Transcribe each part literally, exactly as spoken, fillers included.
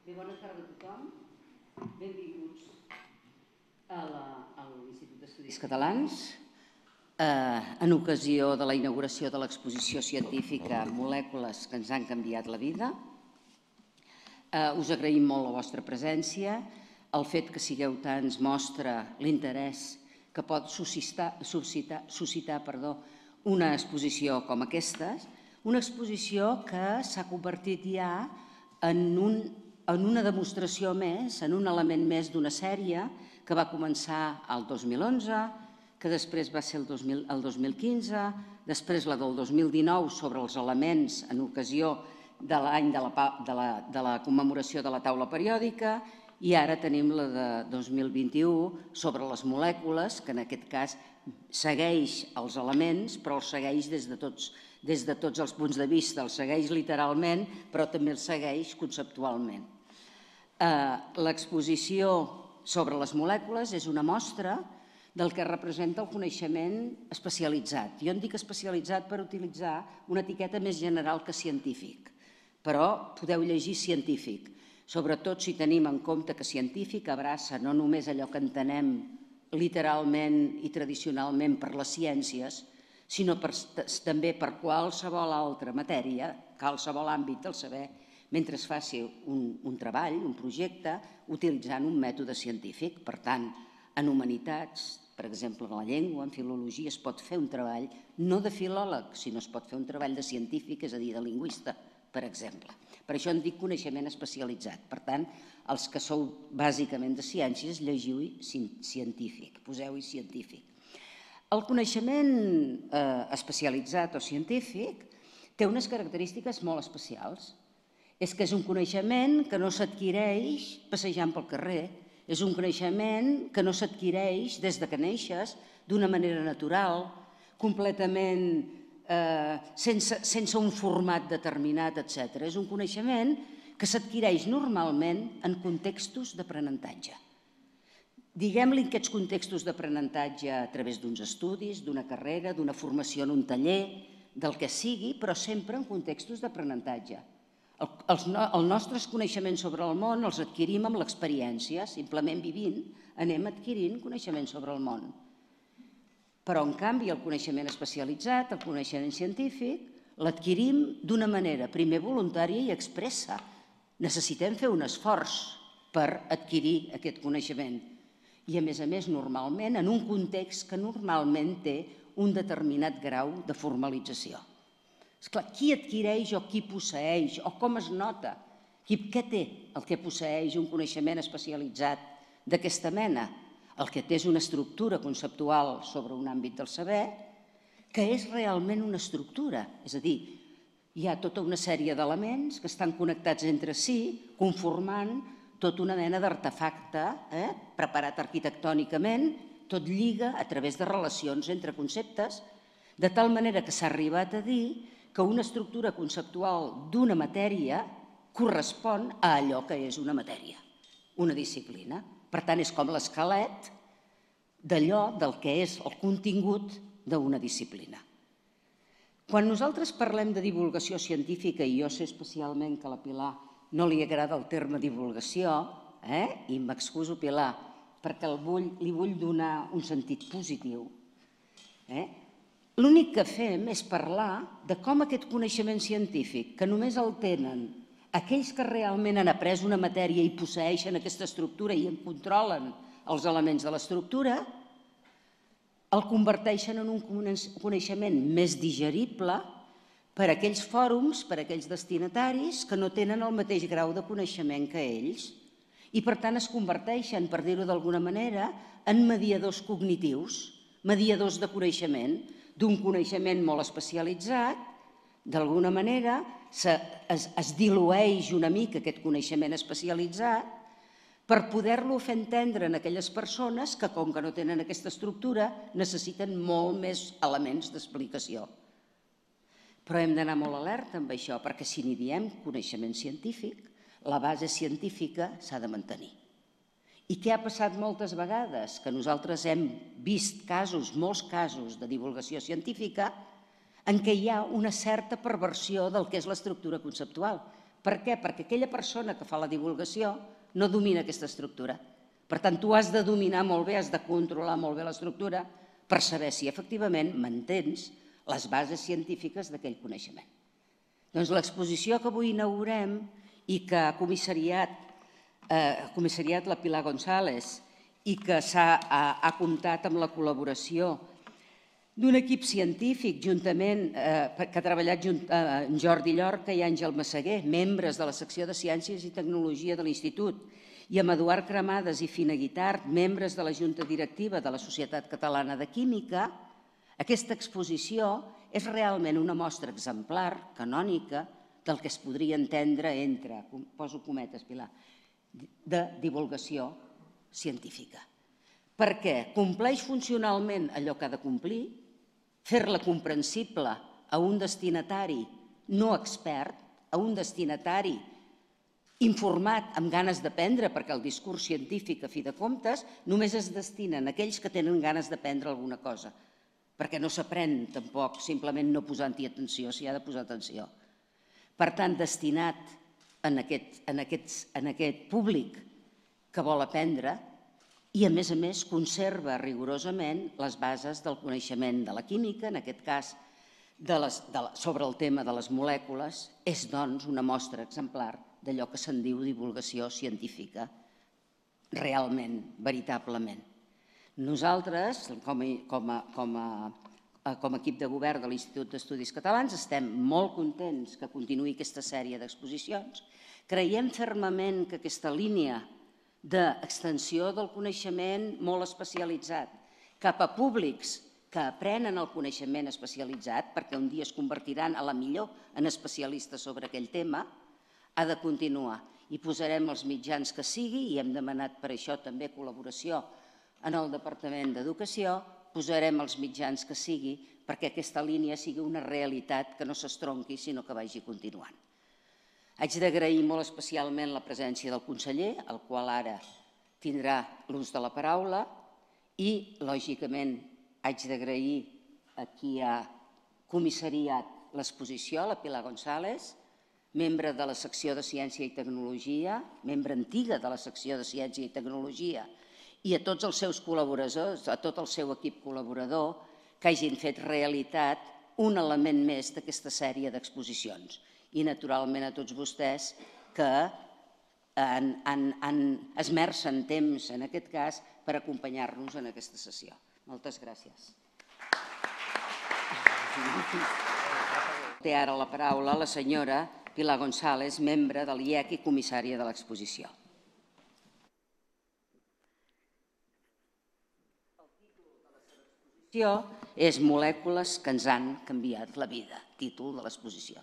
Bé, bona tarda a tothom. Benvinguts a l'Institut d'Estudis Catalans en ocasió de la inauguració de l'exposició científica Molècules que ens han canviat la vida. Us agraïm molt la vostra presència. El fet que sigueu tants mostra l'interès que pot suscitar, suscitar, suscitar perdó, una exposició com aquesta, una exposició que s'ha convertit ja en, un, en una demostració més, en un element més d'una sèrie que va començar el dos mil onze, que després va ser el dos mil, el dos mil quinze, després la del dos mil dinou sobre els elements en ocasió de l'any de, de, la, de la commemoració de la taula periòdica, i ara tenim la de dos mil vint-i-u sobre les molècules, que en aquest cas segueix els elements, però els segueix des de tots, des de tots els punts de vista, els segueix literalment, però també els segueix conceptualment. L'exposició sobre les molècules és una mostra del que representa el coneixement especialitzat. Jo en dic especialitzat per utilitzar una etiqueta més general que científic, però podeu llegir científic, sobretot si tenim en compte que científic abraça no només allò que entenem literalment i tradicionalment per les ciències, sinó per, també per qualsevol altra matèria, qualsevol àmbit del saber, mentre es faci un, un treball, un projecte, utilitzant un mètode científic. Per tant, en humanitats, per exemple, en la llengua, en filologia, es pot fer un treball no de filòleg, sinó es pot fer un treball de científic, és a dir, de lingüista, per exemple. Per això en dic coneixement especialitzat. Per tant, els que sou bàsicament de ciències, llegiu-hi científic, poseu-hi científic. El coneixement especialitzat o científic té unes característiques molt especials. És que és un coneixement que no s'adquireix passejant pel carrer, és un coneixement que no s'adquireix des que neixes d'una manera natural, completament sense un format determinat, etcètera. És un coneixement que s'adquireix normalment en contextos d'aprenentatge. Diguem-li aquests contextos d'aprenentatge a través d'uns estudis, d'una carrera, d'una formació en un taller, del que sigui, però sempre en contextos d'aprenentatge. Els nostres coneixements sobre el món els adquirim amb l'experiència, simplement vivint, anem adquirint coneixement sobre el món. Però, en canvi, el coneixement especialitzat, el coneixement científic, l'adquirim d'una manera primer voluntària i expressa. Necessitem fer un esforç per adquirir aquest coneixement. I, a més a més, normalment, en un context que normalment té un determinat grau de formalització. Esclar, qui adquireix o qui posseeix o com es nota? Què té el que posseeix un coneixement especialitzat d'aquesta mena? El que té és una estructura conceptual sobre un àmbit del saber que és realment una estructura. És a dir, hi ha tota una sèrie d'elements que estan connectats entre si, conformant tota una mena d'artefacte preparat arquitectònicament, tot lliga a través de relacions entre conceptes, de tal manera que s'ha arribat a dir que una estructura conceptual d'una matèria correspon a allò que és una matèria, una disciplina. Per tant, és com l'esquelet d'allò del que és el contingut d'una disciplina. Quan nosaltres parlem de divulgació científica, i jo sé especialment que a la Pilar no li agrada el terme divulgació, i m'excuso, Pilar, perquè li vull donar un sentit positiu, l'únic que fem és parlar de com aquest coneixement científic, que només el tenen aquells que realment han après una matèria i posseeixen aquesta estructura i en controlen els elements de l'estructura, el converteixen en un coneixement més digerible per a aquells fòrums, per a aquells destinataris que no tenen el mateix grau de coneixement que ells i, per tant, es converteixen, per dir-ho d'alguna manera, en mediadors cognitius, mediadors de coneixement, d'un coneixement molt especialitzat. D'alguna manera es dilueix una mica aquest coneixement especialitzat per poder-lo fer entendre a aquelles persones que, com que no tenen aquesta estructura, necessiten molt més elements d'explicació. Però hem d'anar molt alerta amb això, perquè si n'hi diem coneixement científic, la base científica s'ha de mantenir. I què ha passat moltes vegades? Que nosaltres hem vist casos, molts casos de divulgació científica en què hi ha una certa perversió del que és l'estructura conceptual. Per què? Perquè aquella persona que fa la divulgació no domina aquesta estructura. Per tant, tu has de dominar molt bé, has de controlar molt bé l'estructura per saber si efectivament mantens les bases científiques d'aquell coneixement. Doncs l'exposició que avui inaugurem i que ha comissariat, eh, comissariat la Pilar González i que s'ha ha comptat amb la col·laboració d'un equip científic juntament, eh, que ha treballat junt, eh, en Jordi Llorca i Àngel Massaguer, membres de la secció de Ciències i Tecnologia de l'Institut, i amb Eduard Cremades i Fina Guitart, membres de la Junta Directiva de la Societat Catalana de Química, aquesta exposició és realment una mostra exemplar, canònica, del que es podria entendre entre, poso cometes, Pilar, de divulgació científica. Perquè compleix funcionalment allò que ha de complir, fer-la comprensible a un destinatari no expert, a un destinatari informat, amb ganes d'aprendre, perquè el discurs científic, a fi de comptes, només es destinen a aquells que tenen ganes d'aprendre alguna cosa, perquè no s'aprèn tampoc simplement no posant-hi atenció, s'hi ha de posar atenció. Per tant, destinat en aquest, en aquests, en aquest públic que vol aprendre i, a més a més, conserva rigorosament les bases del coneixement de la química, en aquest cas de les, de, sobre el tema de les molècules, és, doncs, una mostra exemplar d'allò que se'n diu divulgació científica, realment, veritablement. Nosaltres, com a, com a, com a, com a equip de govern de l'Institut d'Estudis Catalans, estem molt contents que continuï aquesta sèrie d'exposicions. Creiem fermament que aquesta línia d'extensió del coneixement molt especialitzat cap a públics que aprenen el coneixement especialitzat, perquè un dia es convertiran a la millor en especialistes sobre aquell tema, ha de continuar. I posarem els mitjans que sigui, i hem demanat per això també col·laboració en el Departament d'Educació, posarem els mitjans que sigui perquè aquesta línia sigui una realitat que no s'estronqui, sinó que vagi continuant. Haig d'agrair molt especialment la presència del conseller, el qual ara tindrà l'ús de la paraula, i, lògicament, haig d'agrair a qui ha comissariat l'exposició, la Pilar González, membre de la secció de Ciència i Tecnologia, membre antiga de la secció de Ciència i Tecnologia, i a tots els seus col·laboradors, a tot el seu equip col·laborador, que hagin fet realitat un element més d'aquesta sèrie d'exposicions. I, naturalment, a tots vostès que han, han, han esmercen temps, en aquest cas, per acompanyar-nos en aquesta sessió. Moltes gràcies. Té ara la paraula la senyora Pilar González, membre de l'I E C i comissària de l'exposició. El títol de la seva exposició és Molècules que ens han canviat la vida, títol de l'exposició.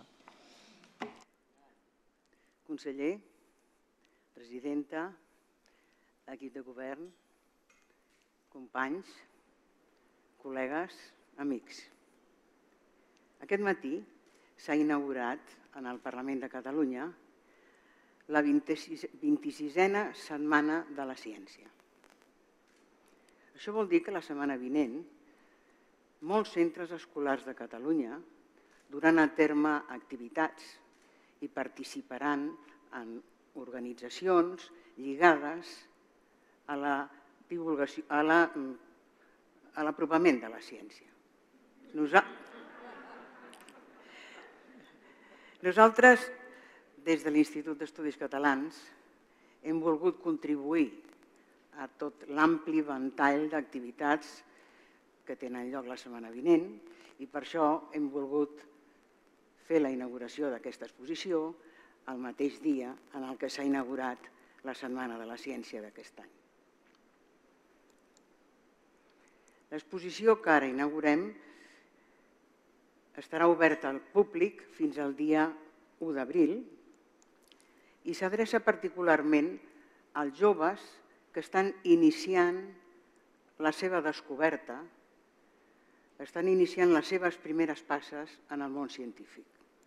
Conseller, presidenta, equip de govern, companys, col·legues, amics. Aquest matí s'ha inaugurat en el Parlament de Catalunya la vint-i-sisena Setmana de la Ciència. Això vol dir que la setmana vinent molts centres escolars de Catalunya duran a terme activitats i participaran en organitzacions lligades a la divulgació, a la, a l'apropament de la ciència. Nosaltres, Nosaltres, des de l'Institut d'Estudis Catalans, hem volgut contribuir a tot l'ampli ventall d'activitats que tenen lloc la setmana vinent i per això hem volgut fer la inauguració d'aquesta exposició el mateix dia en el que s'ha inaugurat la Setmana de la Ciència d'aquest any. L'exposició que ara inaugurem estarà oberta al públic fins al dia u d'abril i s'adreça particularment als joves que estan iniciant la seva descoberta, estan iniciant les seves primeres passes en el món científic.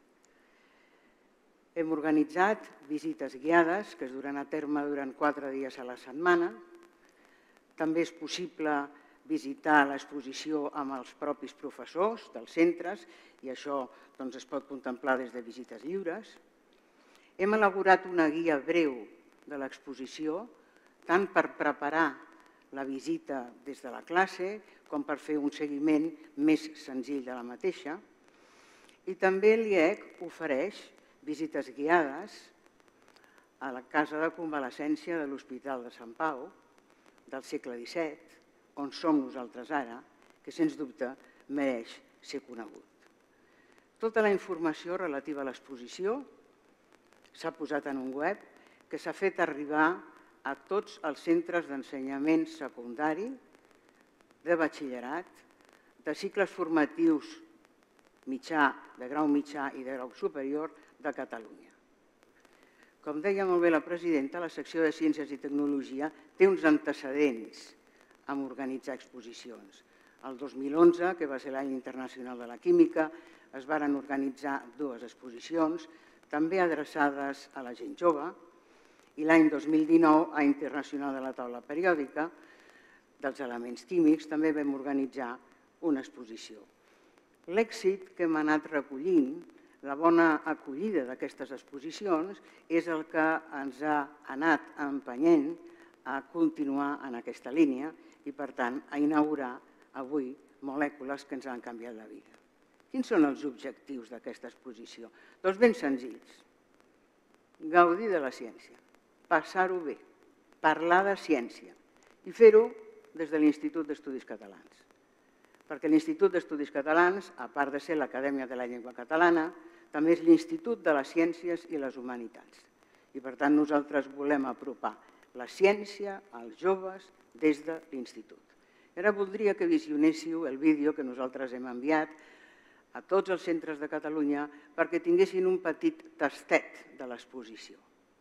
Hem organitzat visites guiades que es duran a terme durant quatre dies a la setmana. També és possible visitar l'exposició amb els propis professors dels centres i això es pot contemplar des de visites lliures. Hem elaborat una guia breu de l'exposició, tant per preparar la visita des de la classe com per fer un seguiment més senzill de la mateixa. I també l'I E C ofereix visites guiades a la casa de convalescència de l'Hospital de Sant Pau del segle disset, on som nosaltres ara, que sens dubte mereix ser conegut. Tota la informació relativa a l'exposició s'ha posat en un web que s'ha fet arribar a tots els centres d'ensenyament secundari, de batxillerat, de cicles formatius mitjà, de grau mitjà i de grau superior de Catalunya. Com deia molt bé la presidenta, la secció de Ciències i Tecnologia té uns antecedents en organitzar exposicions. El dos mil onze, que va ser l'any internacional de la química, es varen organitzar dues exposicions, també adreçades a la gent jove, i l'any dos mil dinou, a Internacional de la Taula Periòdica dels Elements Químics, també vam organitzar una exposició. L'èxit que hem anat recollint, la bona acollida d'aquestes exposicions, és el que ens ha anat empenyent a continuar en aquesta línia i, per tant, a inaugurar avui molècules que ens han canviat la vida. Quins són els objectius d'aquesta exposició? Doncs ben senzills. Gaudir de la ciència, passar-ho bé, parlar de ciència i fer-ho des de l'Institut d'Estudis Catalans. Perquè l'Institut d'Estudis Catalans, a part de ser l'Acadèmia de la Llengua Catalana, també és l'Institut de les Ciències i les Humanitats. I, per tant, nosaltres volem apropar la ciència als joves des de l'Institut. Ara voldria que visionéssiu el vídeo que nosaltres hem enviat a tots els centres de Catalunya perquè tinguessin un petit tastet de l'exposició.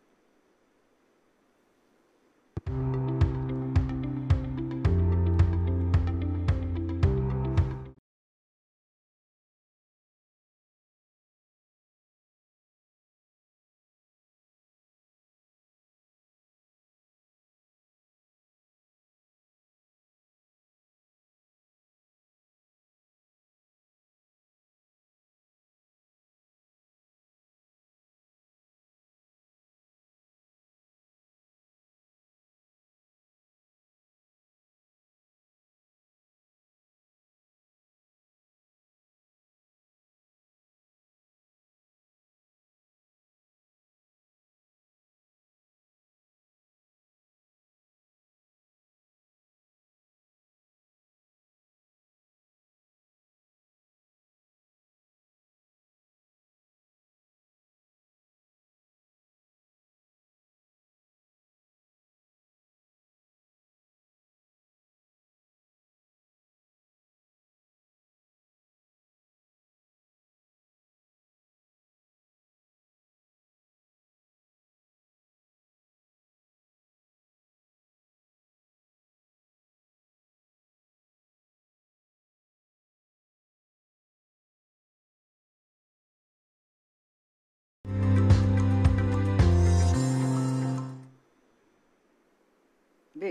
Bé,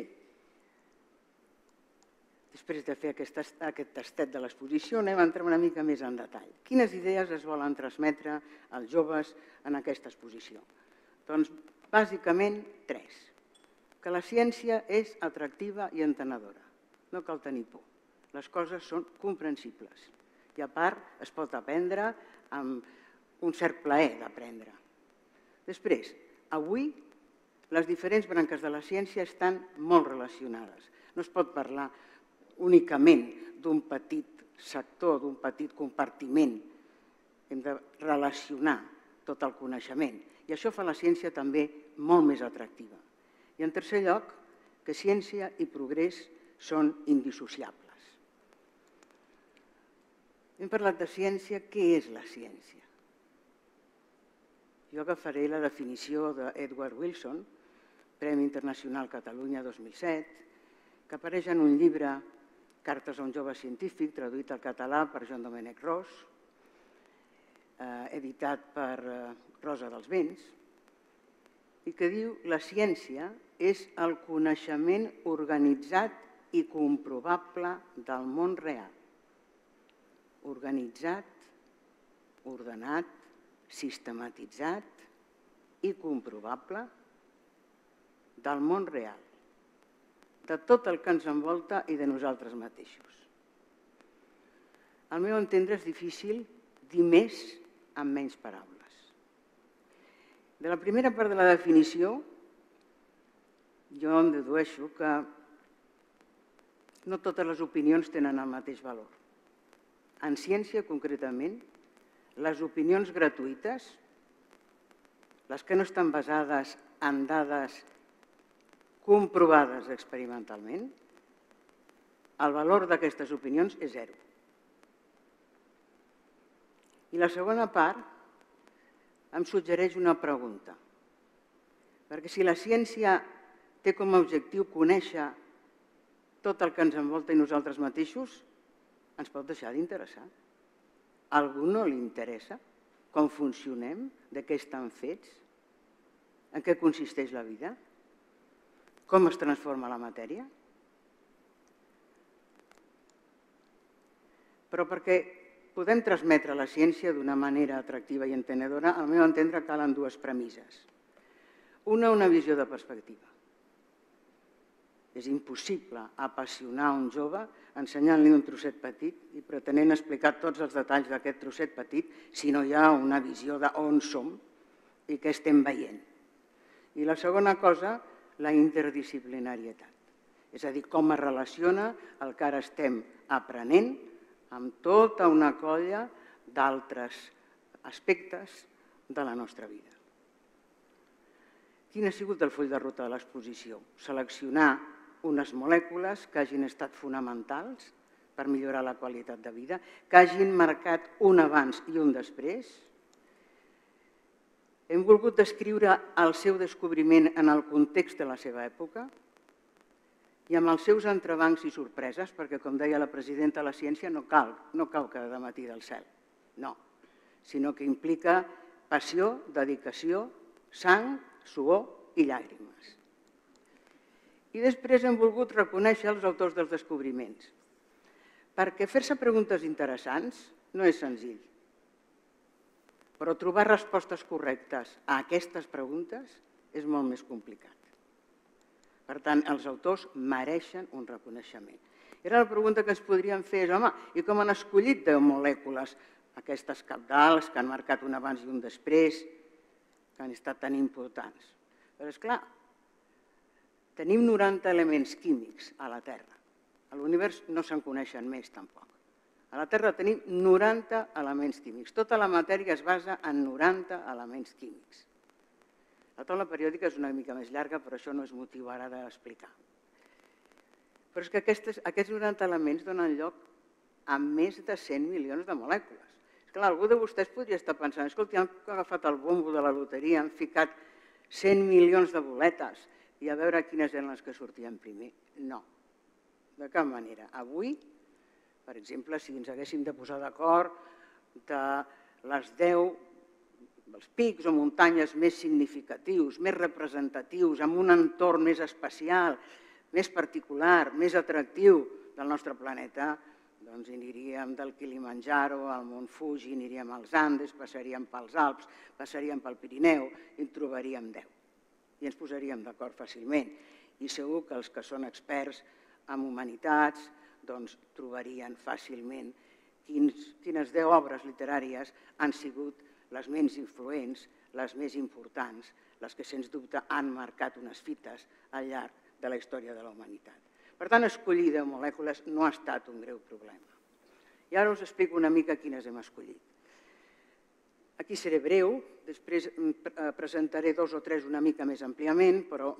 després de fer aquest tastet de l'exposició, anem a entrar una mica més en detall. Quines idees es volen transmetre als joves en aquesta exposició? Doncs, bàsicament, tres. Que la ciència és atractiva i entenedora. No cal tenir por. Les coses són comprensibles. I, a part, es pot aprendre amb un cert plaer d'aprendre. Després, avui, les diferents branques de la ciència estan molt relacionades. No es pot parlar únicament d'un petit sector, d'un petit compartiment. Hem de relacionar tot el coneixement. I això fa la ciència també molt més atractiva. I en tercer lloc, que ciència i progrés són indissociables. Hem parlat de ciència. Què és la ciència? Jo agafaré la definició d'Edward Wilson, Premi Internacional Catalunya dos mil set, que apareix en un llibre, Cartes a un jove científic, traduït al català per Joan Domènech Ros, editat per Rosa dels Vents, i que diu: la ciència és el coneixement organitzat i comprovable del món real. Organitzat, ordenat, sistematitzat i comprovable del món real, de tot el que ens envolta i de nosaltres mateixos. Al meu entendre és difícil dir més amb menys paraules. De la primera part de la definició, jo em dedueixo que no totes les opinions tenen el mateix valor. En ciència, concretament, les opinions gratuïtes, les que no estan basades en dades comprovades experimentalment, el valor d'aquestes opinions és zero. I la segona part em suggereix una pregunta, perquè si la ciència té com a objectiu conèixer tot el que ens envolta i nosaltres mateixos, ens pot deixar d'interessar. A algú no li interessa com funcionem, de què estan fets, en què consisteix la vida, com es transforma la matèria? Però perquè podem transmetre la ciència d'una manera atractiva i entenedora, al meu entendre calen dues premisses. Una, una visió de perspectiva. És impossible apassionar un jove ensenyant-li un trosset petit i pretenent explicar tots els detalls d'aquest trosset petit si no hi ha una visió d'on som i què estem veient. I la segona cosa, la interdisciplinarietat. És a dir, com es relaciona el que ara estem aprenent amb tota una colla d'altres aspectes de la nostra vida. Quin ha sigut el full de ruta de l'exposició? Seleccionar unes molècules que hagin estat fonamentals per millorar la qualitat de vida, que hagin marcat un abans i un després. Hem volgut descriure el seu descobriment en el context de la seva època i amb els seus entrebancs i sorpreses, perquè, com deia la presidenta, la ciència no cau, no cau cada matí del cel, no, sinó que implica passió, dedicació, sang, suor i llàgrimes. I després hem volgut reconèixer els autors dels descobriments, perquè fer-se preguntes interessants no és senzill, però trobar respostes correctes a aquestes preguntes és molt més complicat. Per tant, els autors mereixen un reconeixement. I ara la pregunta que ens podríem fer és, home, i com han escollit deu molècules, aquestes cabdals que han marcat un abans i un després, que han estat tan importants? Però, esclar, tenim noranta elements químics a la Terra. A l'univers no se'n coneixen més, tampoc. A la Terra tenim noranta elements químics. Tota la matèria es basa en noranta elements químics. La taula periòdica és una mica més llarga, però això no és motiu ara d'explicar. Però és que aquests noranta elements donen lloc a més de cent milions de molècules. És clar, algú de vostès podria estar pensant, escolti, han agafat el bombo de la loteria, han ficat cent milions de boletes i a veure quines eren les que sortien primer. No, de cap manera. Avui, per exemple, si ens haguéssim de posar d'acord de les deu els pics o muntanyes més significatius, més representatius, amb un entorn més especial, més particular, més atractiu del nostre planeta, doncs aniríem del Kilimanjaro al Mont Fuji, aniríem als Andes, passaríem pels Alps, passaríem pel Pirineu i en trobaríem deu. I ens posaríem d'acord fàcilment. I segur que els que són experts en humanitats doncs trobarien fàcilment quines deu obres literàries han sigut les menys influents, les més importants, les que sens dubte han marcat unes fites al llarg de la història de la humanitat. Per tant, escollir deu molècules no ha estat un greu problema. I ara us explico una mica quines hem escollit. Aquí seré breu, després presentaré dos o tres una mica més àmpliament, però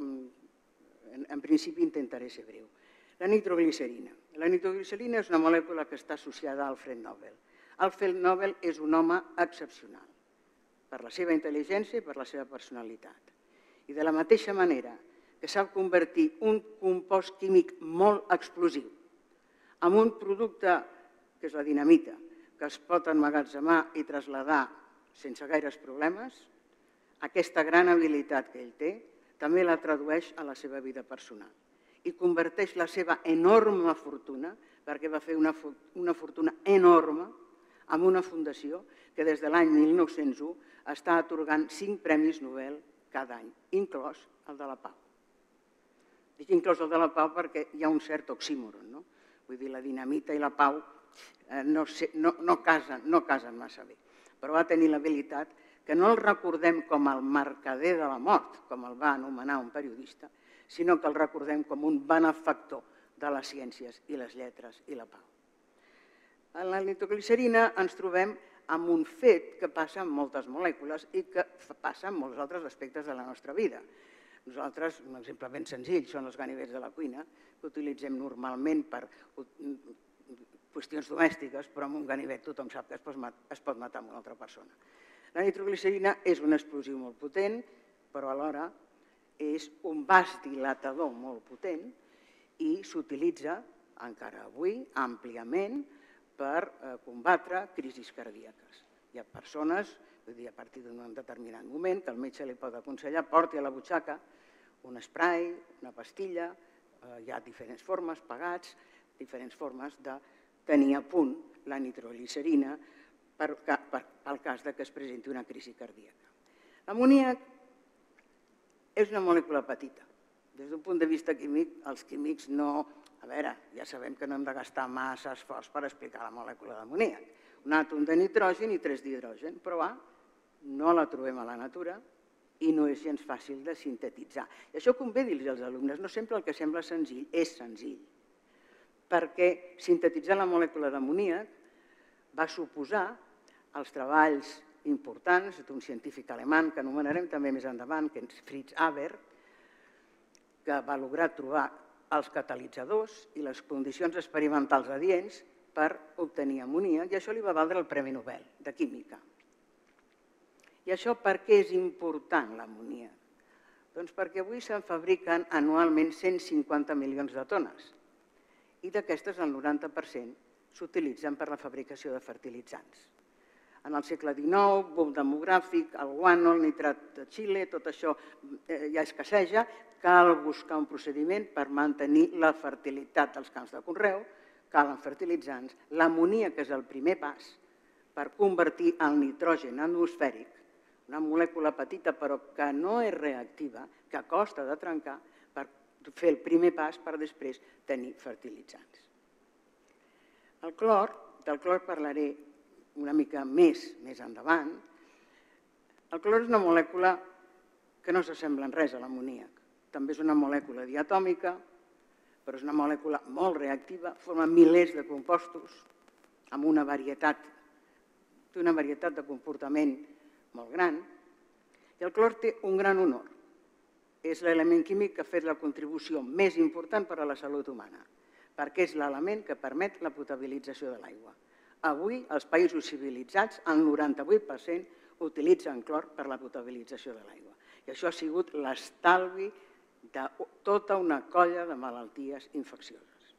en principi intentaré ser breu. La nitroglicerina. La nitroglicerina és una molècula que està associada a Alfred Nobel. Alfred Nobel és un home excepcional per la seva intel·ligència i per la seva personalitat. I de la mateixa manera que sap convertir un compost químic molt explosiu en un producte, que és la dinamita, que es pot emmagatzemar i traslladar sense gaires problemes, aquesta gran habilitat que ell té també la tradueix a la seva vida personal i converteix la seva enorme fortuna, perquè va fer una fortuna enorme, amb una fundació que des de l'any mil nou-cents u està atorgant cinc premis Nobel cada any, inclòs el de la pau. Dic inclòs el de la pau perquè hi ha un cert oxímoron, no? Vull dir, la dinamita i la pau no casen massa bé, però va tenir l'habilitat que no el recordem com el mercader de la mort, com el va anomenar un periodista, sinó que el recordem com un benefactor de les ciències i les lletres i la pau. En la nitroglicerina ens trobem amb un fet que passa en moltes molècules i que passa en molts altres aspectes de la nostra vida. Nosaltres, un exemple ben senzill, són els ganivets de la cuina, que utilitzem normalment per qüestions domèstiques, però amb un ganivet tothom sap que es pot matar amb una altra persona. La nitroglicerina és un explosiu molt potent, però alhora és un vasodilatador molt potent i s'utilitza encara avui àmpliament per combatre crisis cardíaques. Hi ha persones, vull dir, a partir d'un determinat moment, que el metge li pot aconsellar, porti a la butxaca un spray, una pastilla, hi ha diferents formes, pagats, diferents formes de tenir a punt la nitroglicerina pel cas que es presenti una crisi cardíaca. L'amoníac és una molècula petita. Des d'un punt de vista químic, els químics no... A veure, ja sabem que no hem de gastar massa esforç per explicar la molècula d'amoníac. Un àtom de nitrogen i tres d'hidrogen, però va, no la trobem a la natura i no és gens fàcil de sintetitzar. I això convé dir-los als alumnes, no sempre el que sembla senzill és senzill, perquè sintetitzar la molècula d'amoníac va suposar els treballs importants d'un científic alemany que anomenarem també més endavant, que és Fritz Haber, que va lograr trobar els catalitzadors i les condicions experimentals adients per obtenir amoníac, i això li va valdre el Premi Nobel de Química. I això per què és important l'amoníac? Doncs perquè avui se'n fabriquen anualment cent cinquanta milions de tones i d'aquestes el noranta per cent s'utilitzen per la fabricació de fertilitzants. En el segle dinou, boom demogràfic, el guano, el nitrat de Xile, tot això ja escasseja, cal buscar un procediment per mantenir la fertilitat dels camps de conreu, calen fertilitzants, l'amoníac és el primer pas per convertir el nitrogen atmosfèric, una molècula petita però que no és reactiva, que costa de trencar, per fer el primer pas per després tenir fertilitzants. El clor, del clor parlaré una mica més més endavant. El clor és una molècula que no s'assembla en res a l'amoníac. També és una molècula diatòmica, però és una molècula molt reactiva, forma milers de compostos amb una varietat, una varietat de comportament molt gran. I el clor té un gran honor. És l'element químic que ha fet la contribució més important per a la salut humana, perquè és l'element que permet la potabilització de l'aigua. Avui, als països civilitzats, el noranta-vuit per cent utilitzen clor per la potabilització de l'aigua. I això ha sigut l'estalvi de tota una colla de malalties infeccioses.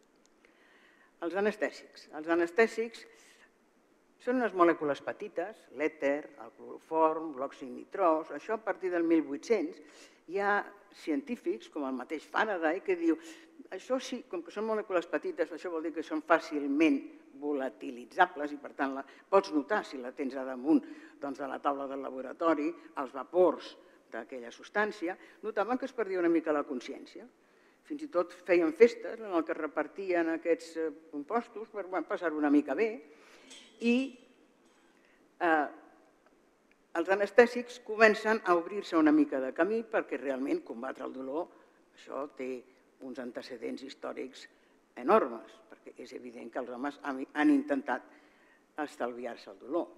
Els anestèsics. Els anestèsics són unes molècules petites, l'èter, el cloroform, l'òxid nitrós. Això a partir del mil vuit-cents hi ha científics, com el mateix Faraday, que diu això sí, com que són molècules petites, això vol dir que són fàcilment volatilitzables i per tant pots notar si la tens a damunt de la taula del laboratori, els vapors d'aquella substància, notaven que es perdia una mica la consciència. Fins i tot feien festes en què es repartien aquests compostos per passar-ho una mica bé i els anestèsics comencen a obrir-se una mica de camí perquè realment combatre el dolor, això té uns antecedents històrics enormes, perquè és evident que els homes han intentat estalviar-se el dolor.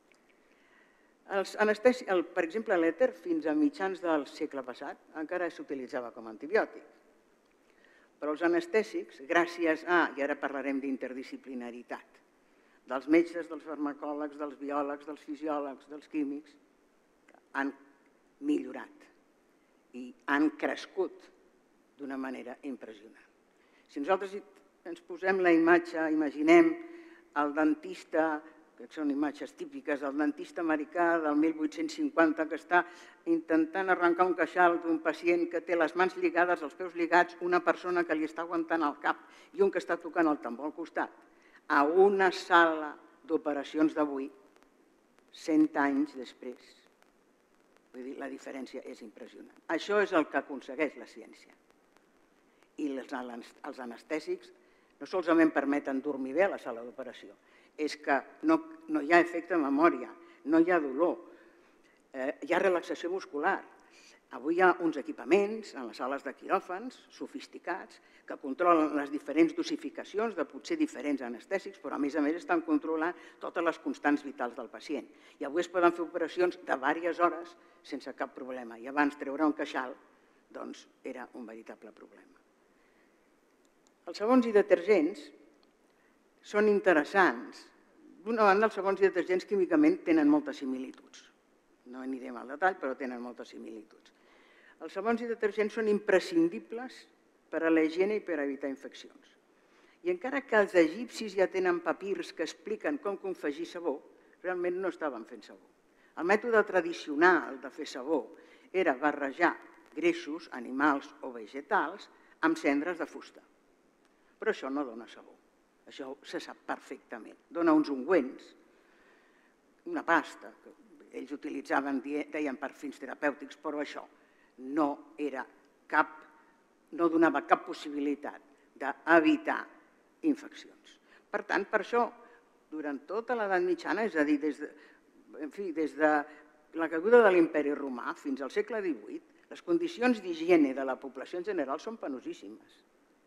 Per exemple, l'èter, fins a mitjans del segle passat, encara s'utilitzava com a antibiòtic. Però els anestèsics, gràcies a, i ara parlarem d'interdisciplinaritat, dels metges, dels farmacòlegs, dels biòlegs, dels fisiòlegs, dels químics, han millorat i han crescut d'una manera impressionant. Si nosaltres ens posem la imatge, imaginem el dentista, que són imatges típiques, el dentista americà del mil vuit-cents cinquanta que està intentant arrencar un queixal d'un pacient que té les mans lligades, els peus lligats, una persona que li està aguantant el cap i un que està tocant el tambor al costat, a una sala d'operacions d'avui, cent anys després. Vull dir, la diferència és impressionant. Això és el que aconsegueix la ciència. I els anestèsics no solament permeten dormir bé a la sala d'operació, és que no hi ha efecte de memòria, no hi ha dolor, hi ha relaxació muscular. Avui hi ha uns equipaments en les sales de quiròfans sofisticats que controlen les diferents dosificacions de potser diferents anestèsics, però a més a més estan controlant totes les constants vitals del pacient. I avui es poden fer operacions de diverses hores sense cap problema. I abans treure un queixal doncs, era un veritable problema. Els sabons i detergents són interessants. D'una banda, els sabons i detergents químicament tenen moltes similituds. No anirem al detall, però tenen moltes similituds. Els sabons i detergents són imprescindibles per a la higiene i per evitar infeccions. I encara que els egipcis ja tenen papirs que expliquen com confegir sabó, realment no estaven fent sabó. El mètode tradicional de fer sabó era barrejar greixos, animals o vegetals, amb cendres de fusta. Però això no dona sabó. Això se sap perfectament. Dona uns ungüents, una pasta, que ells utilitzaven, deien, per fins terapèutics, però això no era cap, no donava cap possibilitat d'evitar infeccions. Per tant, per això, durant tota l'edat mitjana, és a dir, des de, en fi, des de la caiguda de l'imperi romà fins al segle divuit, les condicions d'higiene de la població en general són penosíssimes.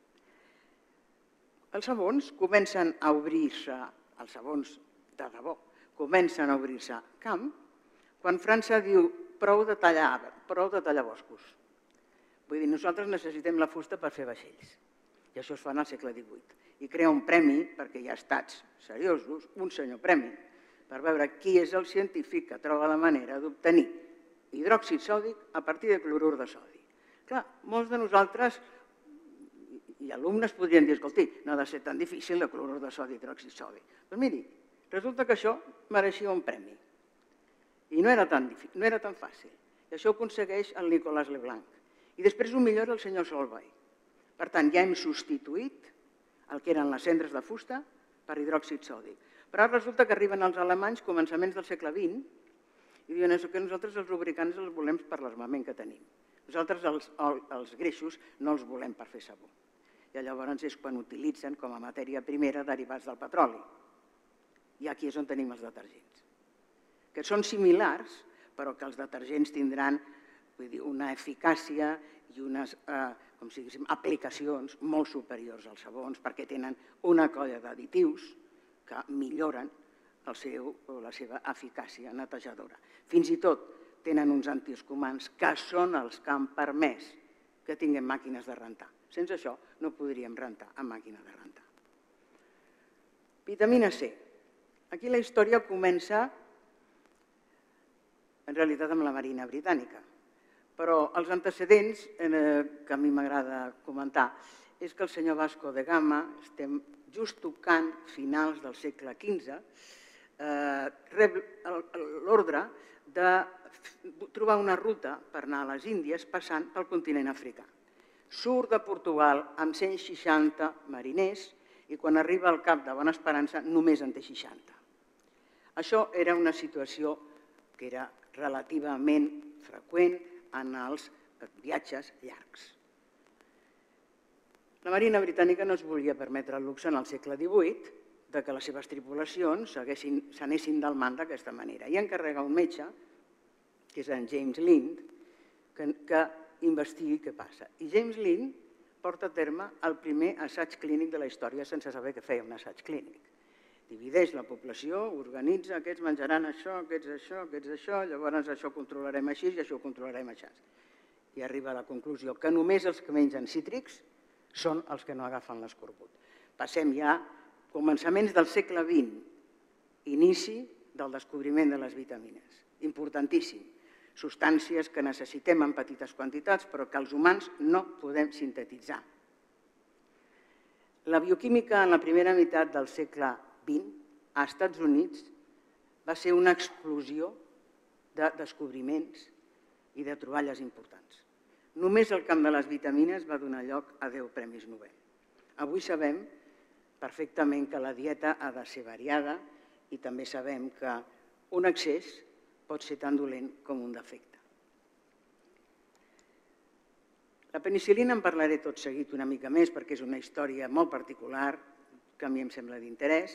Els sabons comencen a obrir-se, els sabons de debò, comencen a obrir-se camp quan França diu prou de tallar, prou de tallar boscos. Vull dir, nosaltres necessitem la fusta per fer vaixells. I això es fa en el segle divuit. I crea un premi, perquè hi ha estats seriosos, un senyor premi, per veure qui és el científic que troba la manera d'obtenir hidròxid sòdic a partir de clorur de sodi. Clar, molts de nosaltres i alumnes podrien dir, escolti, no ha de ser tan difícil de clorur de sodi i hidròxid sòdic. Doncs miri, resulta que això mereixia un premi. I no era tan difícil, no era tan fàcil. I això ho aconsegueix el Nicolas Leblanc. I després ho millora el senyor Solvay. Per tant, ja hem substituït el que eren les cendres de fusta per hidròxid sòdic. Però ara resulta que arriben els alemanys, començaments del segle vint, i diuen que nosaltres els lubricants els volem per l'armament que tenim. Nosaltres els greixos no els volem per fer sabó. I llavors és quan utilitzen com a matèria primera derivats del petroli. I aquí és on tenim els detergents, que són similars, però que els detergents tindran una eficàcia i unes aplicacions molt superiors als sabons perquè tenen una colla d'additius que milloren la seva eficàcia netejadora. Fins i tot tenen uns antiescumants que són els que han permès que tinguem màquines de rentar. Sense això no podríem rentar amb màquina de rentar. Vitamina C. Aquí la història comença en realitat amb la Marina Britànica, però els antecedents que a mi m'agrada comentar és que el senyor Vasco de Gama, estem just tocant finals del segle quinze, rep l'ordre de trobar una ruta per anar a les Índies passant pel continent africà. Surt de Portugal amb cent seixanta mariners i quan arriba al Cap de Bona Esperança només en té seixanta. Això era una situació que era relativament freqüent en els viatges llargs. La Marina Britànica no es volia permetre el luxe en el segle divuit que les seves tripulacions s'anessin del mar d'aquesta manera i encarrega un metge, que és en James Lind, que investigui què passa. I James Lind porta a terme el primer assaig clínic de la història sense saber què feia un assaig clínic. Divideix la població, organitza, aquests menjaran això, aquests això, aquests això, llavors això ho controlarem així i això ho controlarem així. I arriba a la conclusió que només els que mengen cítrics són els que no agafen l'escorbut. Passem ja començaments del segle vint, inici del descobriment de les vitamines. Importantíssim. Substàncies que necessitem en petites quantitats però que els humans no podem sintetitzar. La bioquímica en la primera meitat del segle vint a Estats Units va ser una explosió de descobriments i de troballes importants. Només el camp de les vitamines va donar lloc a deu premis Nobel. Avui sabem perfectament que la dieta ha de ser variada i també sabem que un excés pot ser tan dolent com un defecte. La penicil·lina en parlaré tot seguit una mica més perquè és una història molt particular que a mi em sembla d'interès.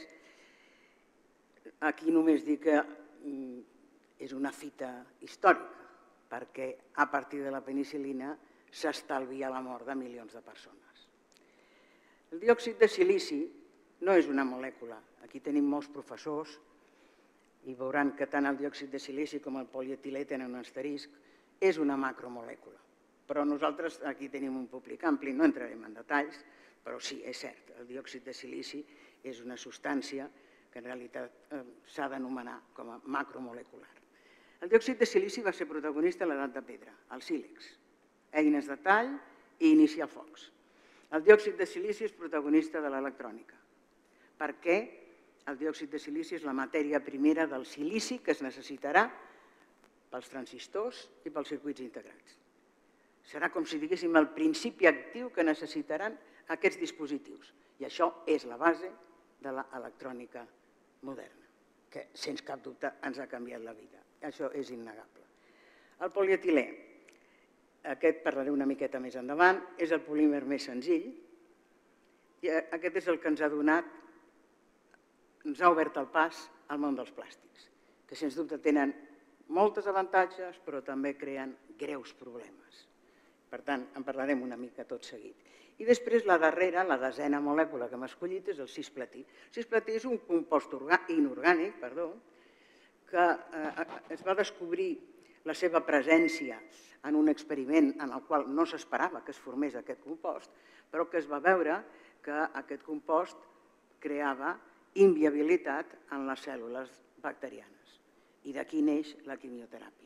Aquí només dic que és una fita històrica perquè a partir de la penicil·lina s'estalvia la mort de milions de persones. El diòxid de silici no és una molècula. Aquí tenim molts professors i veuran que tant el diòxid de silici com el polietilè tenen un asterisc. És una macromolècula. Però nosaltres aquí tenim un públic ampli, no entrarem en detalls, però sí, és cert, el diòxid de silici és una substància que en realitat s'ha d'anomenar com a macromolecular. El diòxid de silici va ser protagonista a l'edat de pedra, al sílex, eines de tall i iniciar focs. El diòxid de silici és protagonista de l'electrònica, perquè el diòxid de silici és la matèria primera del silici que es necessitarà pels transistors i pels circuits integrats. Serà com si diguéssim el principi actiu que necessitaran aquests dispositius. I això és la base de l'electrònica moderna, que sens cap dubte ens ha canviat la vida. Això és innegable. El polietilè, aquest parlaré una miqueta més endavant, és el polímer més senzill i aquest és el que ens ha donat, ens ha obert el pas al món dels plàstics, que sens dubte tenen moltes avantatges però també creen greus problemes. Per tant, en parlarem una mica tot seguit. I després la darrera, la desena molècula que hem escollit és el cisplatí. El cisplatí és un compost inorgànic, perdó, que es va descobrir la seva presència en un experiment en el qual no s'esperava que es formés aquest compost, però que es va veure que aquest compost creava inviabilitat en les cèl·lules bacterianes. I d'aquí neix la quimioteràpia.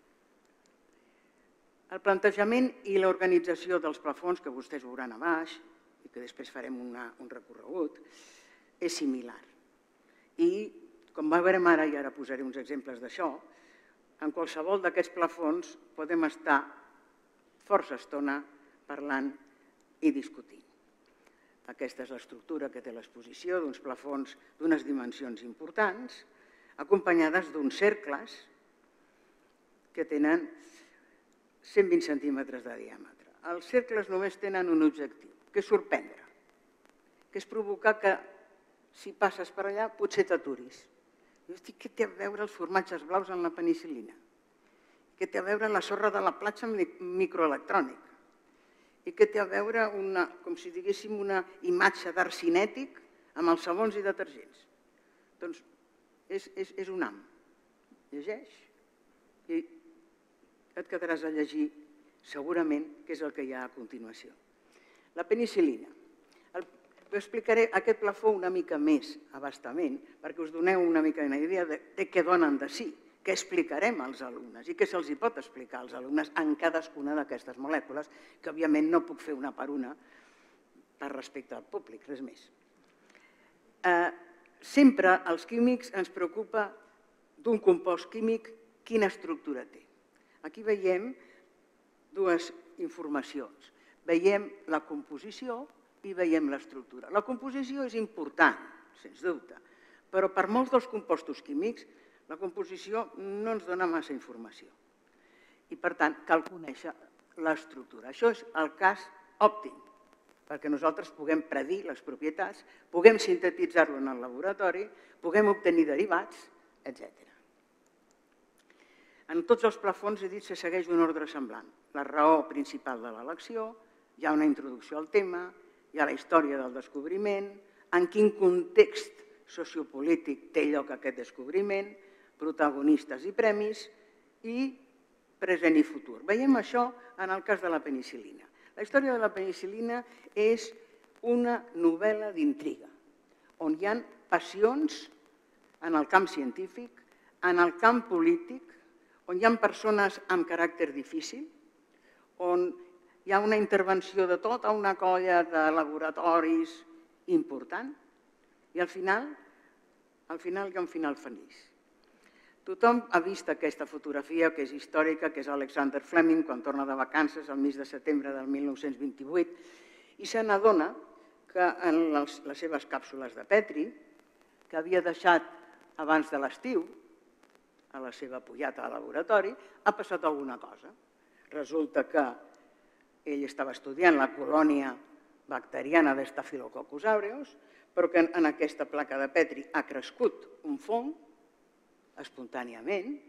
El plantejament i l'organització dels plafons, que vostès veuran a baix i que després farem un recorregut, és similar. I, com veurem ara, i ara posaré uns exemples d'això, en qualsevol d'aquests plafons podem estar força estona parlant i discutint. Aquesta és l'estructura que té l'exposició, d'uns plafons d'unes dimensions importants, acompanyades d'uns cercles que tenen cent vint centímetres de diàmetre. Els cercles només tenen un objectiu, que és sorprendre, que és provocar que si passes per allà potser t'aturis. Què té a veure els formatges blaus en la penicil·lina? Què té a veure la sorra de la platja amb microelectrònica? I què té a veure, com si diguéssim, una imatge d'art cinètic amb els sabons i detergents? Doncs és un ham. Llegeix i et quedaràs a llegir segurament què és el que hi ha a continuació. La penicil·lina. Explicaré aquest plafó una mica més abastament perquè us doneu una mica una idea de què donen de si, què explicarem als alumnes i què se'ls pot explicar als alumnes en cadascuna d'aquestes molècules, que òbviament no puc fer una per una per respecte al públic, res més. Sempre als químics ens preocupa d'un compost químic quina estructura té. Aquí veiem dues informacions. Veiem la composició i veiem l'estructura. La composició és important, sens dubte, però per molts dels compostos químics la composició no ens dona massa informació. I per tant cal conèixer l'estructura. Això és el cas òptim, perquè nosaltres puguem predir les propietats, puguem sintetitzar-lo en el laboratori, puguem obtenir derivats, etcètera. En tots els plafons he dit que se segueix un ordre semblant. La raó principal de l'elecció, hi ha una introducció al tema, hi ha la història del descobriment, en quin context sociopolític té lloc aquest descobriment, protagonistes i premis, i present i futur. Veiem això en el cas de la penicil·lina. La història de la penicil·lina és una novel·la d'intriga, on hi ha passions en el camp científic, en el camp polític, on hi ha persones amb caràcter difícil, on hi ha una intervenció de tota una colla de laboratoris important, i al final, al final hi ha un final feliç. Tothom ha vist aquesta fotografia, que és històrica, que és Alexander Fleming, quan torna de vacances el mes de setembre del mil nou-cents vint-i-vuit, i se n'adona que en les seves càpsules de Petri, que havia deixat abans de l'estiu, a la seva pujada al laboratori, ha passat alguna cosa. Resulta que ell estava estudiant la colònia bacteriana d'Staphylococcus aureus, però que en aquesta placa de Petri ha crescut un fong espontàniament,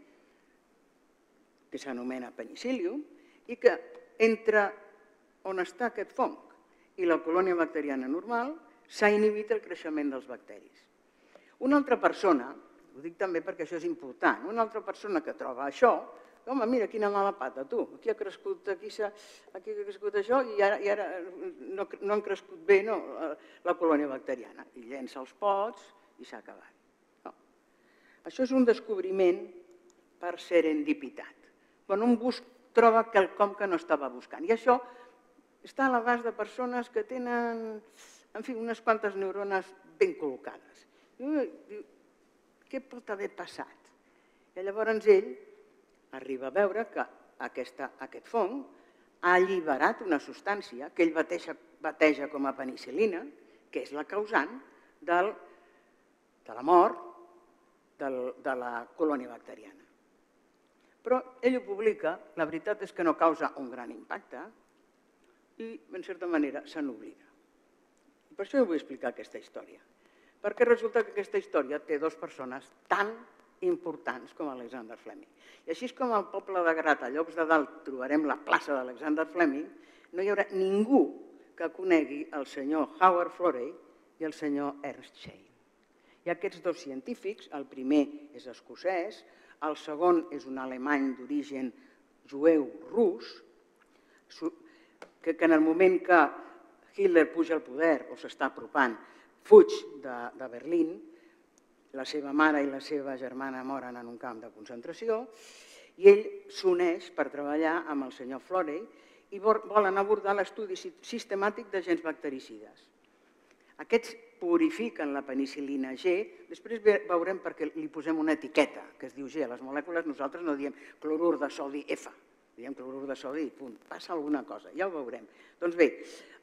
que s'anomena penicillium, i que entre on està aquest fong i la colònia bacteriana normal s'ha inhibit el creixement dels bacteris. Una altra persona, ho dic també perquè això és important, una altra persona que troba això, home, mira, quina mala pata, tu, aquí ha crescut, aquí ha crescut això i ara no han crescut bé la colònia bacteriana. I llença els pots i s'ha acabat. Això és un descobriment per serendipitat, quan un troba quelcom que no estava buscant. I això està a l'abast de persones que tenen, en fi, unes quantes neurones ben col·locades. Diu, què pot haver passat? I llavors ell arriba a veure que aquest fong ha alliberat una substància que ell bateja com a penicil·lina, que és la causant de la mort de la colònia bacteriana. Però ell ho publica, la veritat és que no causa un gran impacte i, en certa manera, se n'oblida. Per això jo vull explicar aquesta història, perquè resulta que aquesta història té dues persones tan importants com Alexander Fleming. I així com al poble de Gratallops de Dalt trobarem la plaça d'Alexander Fleming, no hi haurà ningú que conegui el senyor Howard Florey i el senyor Ernst Chain. I aquests dos científics, el primer és escocès, el segon és un alemany d'origen jueu-rus, que en el moment que Hitler puja al poder o s'està apropant, fuig de Berlín, la seva mare i la seva germana moren en un camp de concentració i ell s'uneix per treballar amb el senyor Florey i volen abordar l'estudi sistemàtic d'agents bactericides. Aquests purifiquen la penicil·lina G, després veurem per què li posem una etiqueta que es diu G. A les molècules nosaltres no diem clorur de sodi F, diem clorur de sodi i punt. Passa alguna cosa, ja ho veurem. Doncs bé,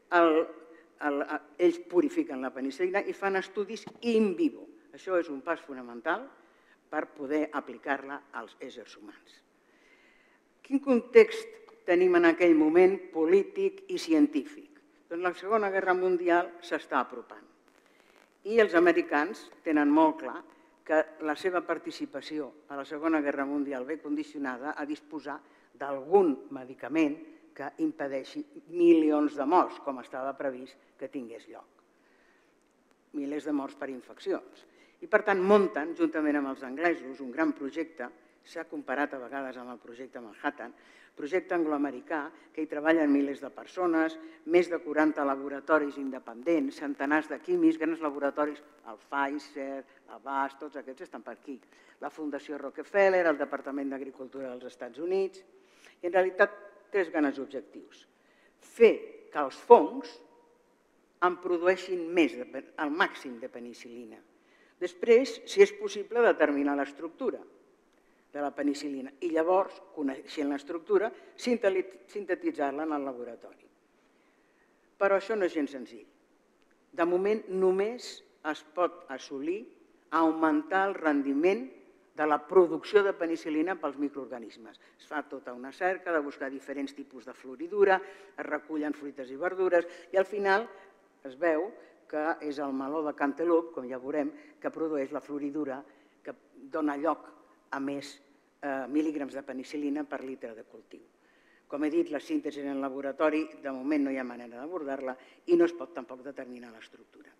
ells purifiquen la penicil·lina i fan estudis in vivo. Això és un pas fonamental per poder aplicar-la als éssers humans. Quin context tenim en aquell moment polític i científic? Doncs la Segona Guerra Mundial s'està apropant i els americans tenen molt clar que la seva participació a la Segona Guerra Mundial ve condicionada a disposar d'algun medicament que impedeixi milions de morts, com estava previst que tingués lloc. Milers de morts per infeccions. I per tant munten, juntament amb els anglesos, un gran projecte, s'ha comparat a vegades amb el projecte Manhattan, projecte angloamericà, que hi treballen milers de persones, més de quaranta laboratoris independents, centenars de químics, grans laboratoris, el Pfizer, el Bass, tots aquests estan per aquí. La Fundació Rockefeller, el Departament d'Agricultura dels Estats Units, i en realitat tres grans objectius. Fer que els fongs en produeixin més, el màxim de penicil·lina. Després, si és possible, determinar l'estructura de la penicil·lina i llavors, coneixent l'estructura, sintetitzar-la en el laboratori. Però això no és gens senzill. De moment, només es pot assolir augmentar el rendiment de la producció de penicil·lina pels microorganismes. Es fa tota una cerca de buscar diferents tipus de floridura, es recullen fruites i verdures i al final es veu que és el meló de Cantaloupe, com ja veurem, que produeix la floridura que dona lloc a més mil·lígrams de penicil·lina per litre de cultiu. Com he dit, la síntesi en el laboratori, de moment no hi ha manera d'abordar-la i no es pot tampoc determinar l'estructura.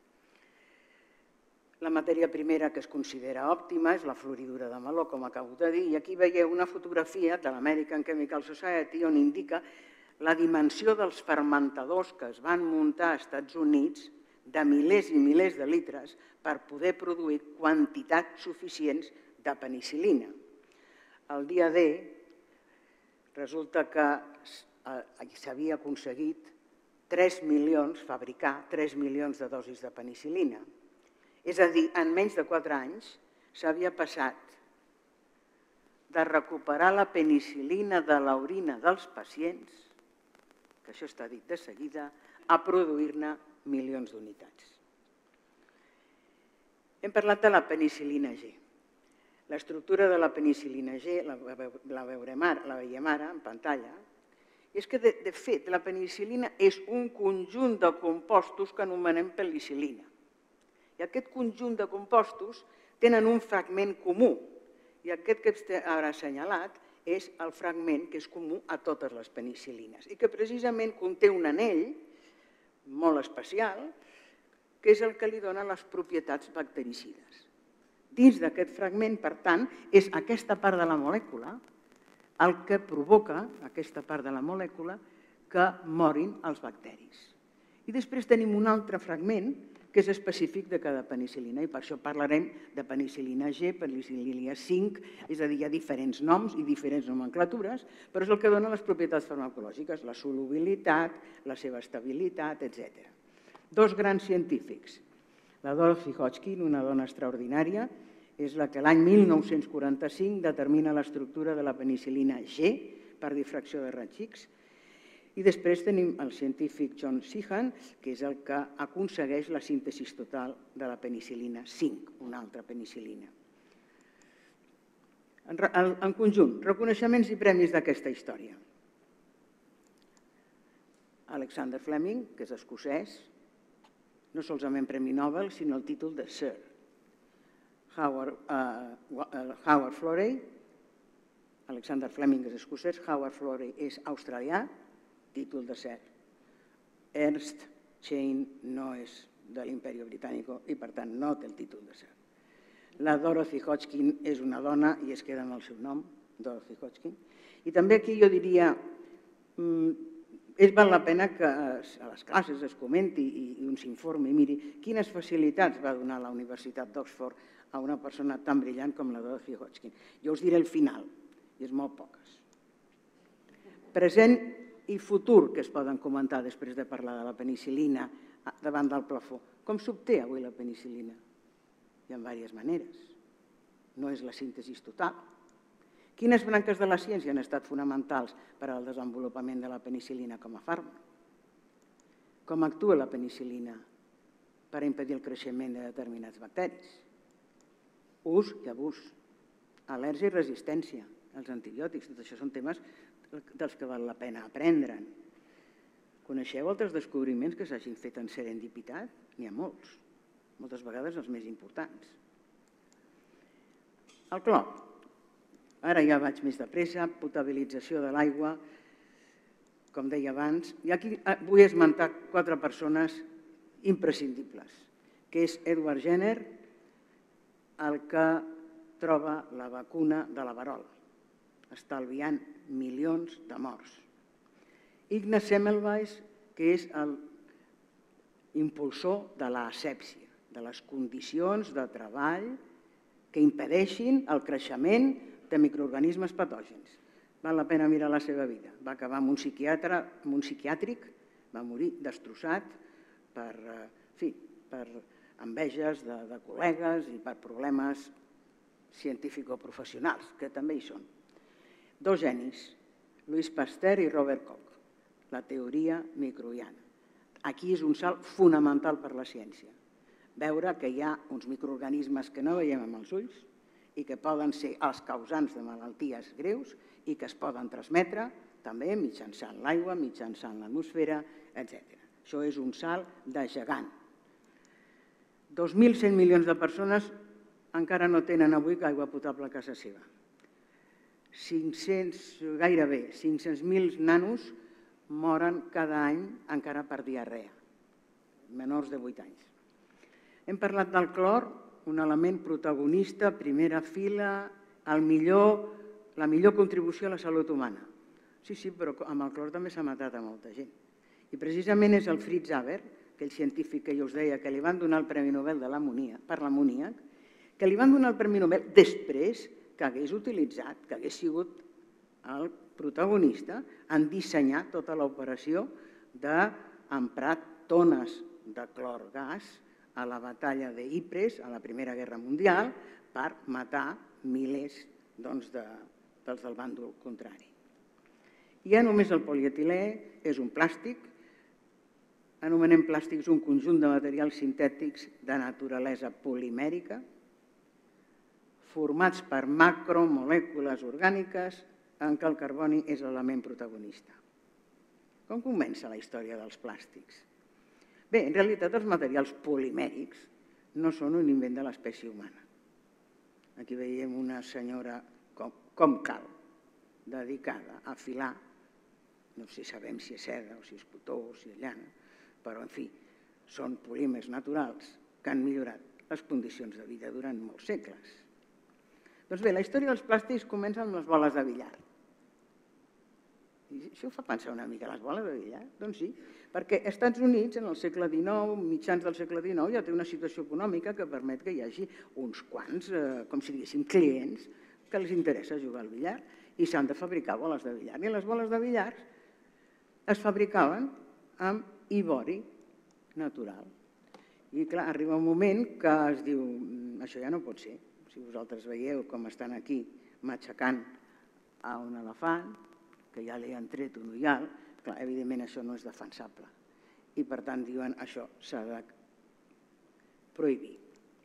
La matèria primera que es considera òptima és la floridura de meló, com acabo de dir, i aquí veieu una fotografia de l'American Chemical Society on indica la dimensió dels fermentadors que es van muntar als Estats Units de milers i milers de litres per poder produir quantitats suficients de penicil·lina. El dia D resulta que s'havia aconseguit tres milions, fabricar tres milions de dosis de penicil·lina. És a dir, en menys de quatre anys s'havia passat de recuperar la penicil·lina de l'orina dels pacients, que això està dit de seguida, a produir-ne milions d'unitats. Hem parlat de la penicil·lina G. L'estructura de la penicil·lina G la veiem ara en pantalla I és que, de, de fet, la penicil·lina és un conjunt de compostos que anomenem penicil·lina. I aquest conjunt de compostos tenen un fragment comú. I aquest que estem ara assenyalat és el fragment que és comú a totes les penicil·lines i que precisament conté un anell molt especial que és el que li dona les propietats bactericides. Dins d'aquest fragment, per tant, és aquesta part de la molècula el que provoca, aquesta part de la molècula, que morin els bacteris. I després tenim un altre fragment que és específic de cada penicil·lina i per això parlarem de penicil·lina G, penicil·lina cinc, és a dir, hi ha diferents noms i diferents nomenclatures, però és el que dona les propietats farmacològiques, la solubilitat, la seva estabilitat, etcètera. Dos grans científics, la Dorothy Hodgkin, una dona extraordinària, és la que l'any mil nou-cents quaranta-cinc determina l'estructura de la penicil·lina G per difracció de raigs X. I després tenim el científic John Sheehan, que és el que aconsegueix la síntesi total de la penicil·lina cinc, una altra penicil·lina. En conjunt, reconeixements i premis d'aquesta història. Alexander Fleming, que és escocès, no solament Premi Nobel, sinó el títol de Sir. Howard, uh, Howard Florey, Alexander Fleming és escocès, Howard Florey és australià, títol de Sir. Ernst Chain no és de l'Imperi Britànic i per tant no té el títol de Sir. La Dorothy Hodgkin és una dona i es queda amb el seu nom, Dorothy Hodgkin. I també aquí jo diria, val la pena que a les classes es comenti i un s'informi, miri, quines facilitats va donar la Universitat d'Oxford a una persona tan brillant com la Dorothy Hodgkin. Jo us diré el final, i és molt poques. Present i futur que es poden comentar després de parlar de la penicil·lina davant del plafó. Com s'obté avui la penicil·lina? Hi ha diverses maneres. No és la síntesi total. Quines branques de la ciència han estat fonamentals per al desenvolupament de la penicil·lina com a fàrmac? Com actua la penicil·lina per impedir el creixement de determinats bacteris? Ús i abús, al·lèrgia i resistència, els antibiòtics, tot això són temes dels que val la pena aprendre. Coneixeu altres descobriments que s'hagin fet en serendipitat? N'hi ha molts, moltes vegades els més importants. El clor. Ara ja vaig més de pressa, potabilització de l'aigua, com deia abans. I aquí vull esmentar quatre persones imprescindibles, que és Edward Jenner, el que troba la vacuna de la verola, estalviant milions de morts. Ignaz Semmelweis, que és l'impulsor de l'asèpsia, de les condicions de treball que impedeixin el creixement de microorganismes patògens. Val la pena mirar la seva vida. Va acabar en un psiquiàtric, va morir destrossat per enveges de col·legues i per problemes científico-professionals, que també hi són. Dos genis, Louis Pasteur i Robert Koch, la teoria microbiana. Aquí és un salt fonamental per la ciència. Veure que hi ha uns microorganismes que no veiem amb els ulls i que poden ser els causants de malalties greus i que es poden transmetre també mitjançant l'aigua, mitjançant l'atmosfera, etcètera. Això és un salt de gegant. dos mil cent milions de persones encara no tenen avui aigua potable a casa seva. Gairebé cinc-cents mil nanos moren cada any encara per diarrea, menors de vuit anys. Hem parlat del clor, un element protagonista, primera fila, la millor contribució a la salut humana. Sí, sí, però amb el clor també s'ha matat a molta gent. I precisament és el Fritz Haber, aquell científic que jo us deia que li van donar el Premi Nobel per l'amoníac, que li van donar el Premi Nobel després que hagués utilitzat, que hagués sigut el protagonista en dissenyar tota l'operació d'emprar tones de clor gas a la batalla d'Ypres, a la Primera Guerra Mundial, per matar milers dels del bàndol contrari. Ja només el polietilè és un plàstic. Anomenem plàstics un conjunt de materials sintètics de naturalesa polimèrica formats per macromolècules orgàniques en què el carboni és l'element protagonista. Com comença la història dels plàstics? Bé, en realitat els materials polimèrics no són un invent de l'espècie humana. Aquí veiem una senyora com cal, dedicada a filar, no sé si sabem si és seda o si és cotó o si és llana, però en fi, són polímers naturals que han millorat les condicions de vida durant molts segles. Doncs bé, la història dels plàstics comença amb les boles de billar. I això fa pensar una mica, les boles de billar? Doncs sí, perquè als Estats Units, en el segle dinou, mitjans del segle dinou, ja té una situació econòmica que permet que hi hagi uns quants, com si diguéssim, clients que els interessa jugar al billar i s'han de fabricar boles de billar. I les boles de billar es fabricaven amb ivori natural. I clar, arriba un moment que es diu, això ja no pot ser. Si vosaltres veieu com estan aquí matxacant a un elefant, que ja li han tret un ullal, clar, evidentment això no és defensable. I per tant diuen això s'ha de prohibir.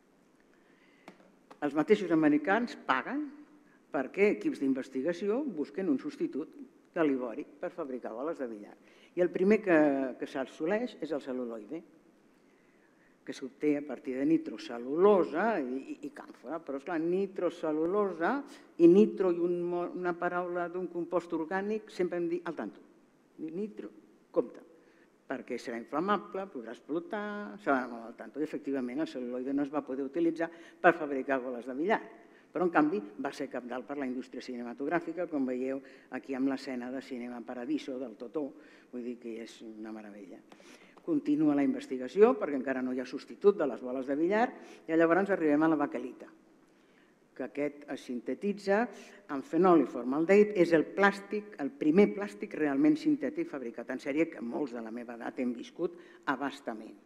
Els mateixos americans paguen perquè equips d'investigació busquen un substitut de l'ivori per fabricar boles de billar. I el primer que s'assoleix és el cel·luloide, que s'obté a partir de nitrocel·lulosa i càmfora. Però, esclar, nitrocel·lulosa i nitro i una paraula d'un compost orgànic sempre hem dit al tanto. Nitro, compte, perquè serà inflamable, podrà explotar, s'ha d'anar molt al tanto. I, efectivament, el cel·luloide no es va poder utilitzar per fabricar boles de billar. Però, en canvi, va ser cabdal per la indústria cinematogràfica, com veieu aquí amb l'escena de Cinema Paradiso, del Totó, vull dir que és una meravella. Continua la investigació, perquè encara no hi ha substitut de les boles de billar, i llavors arribem a la baquelita, que aquest es sintetitza amb fenol i formaldehid. És el plàstic, el primer plàstic realment sintètic fabricat en sèrie, que molts de la meva edat hem viscut a bastament.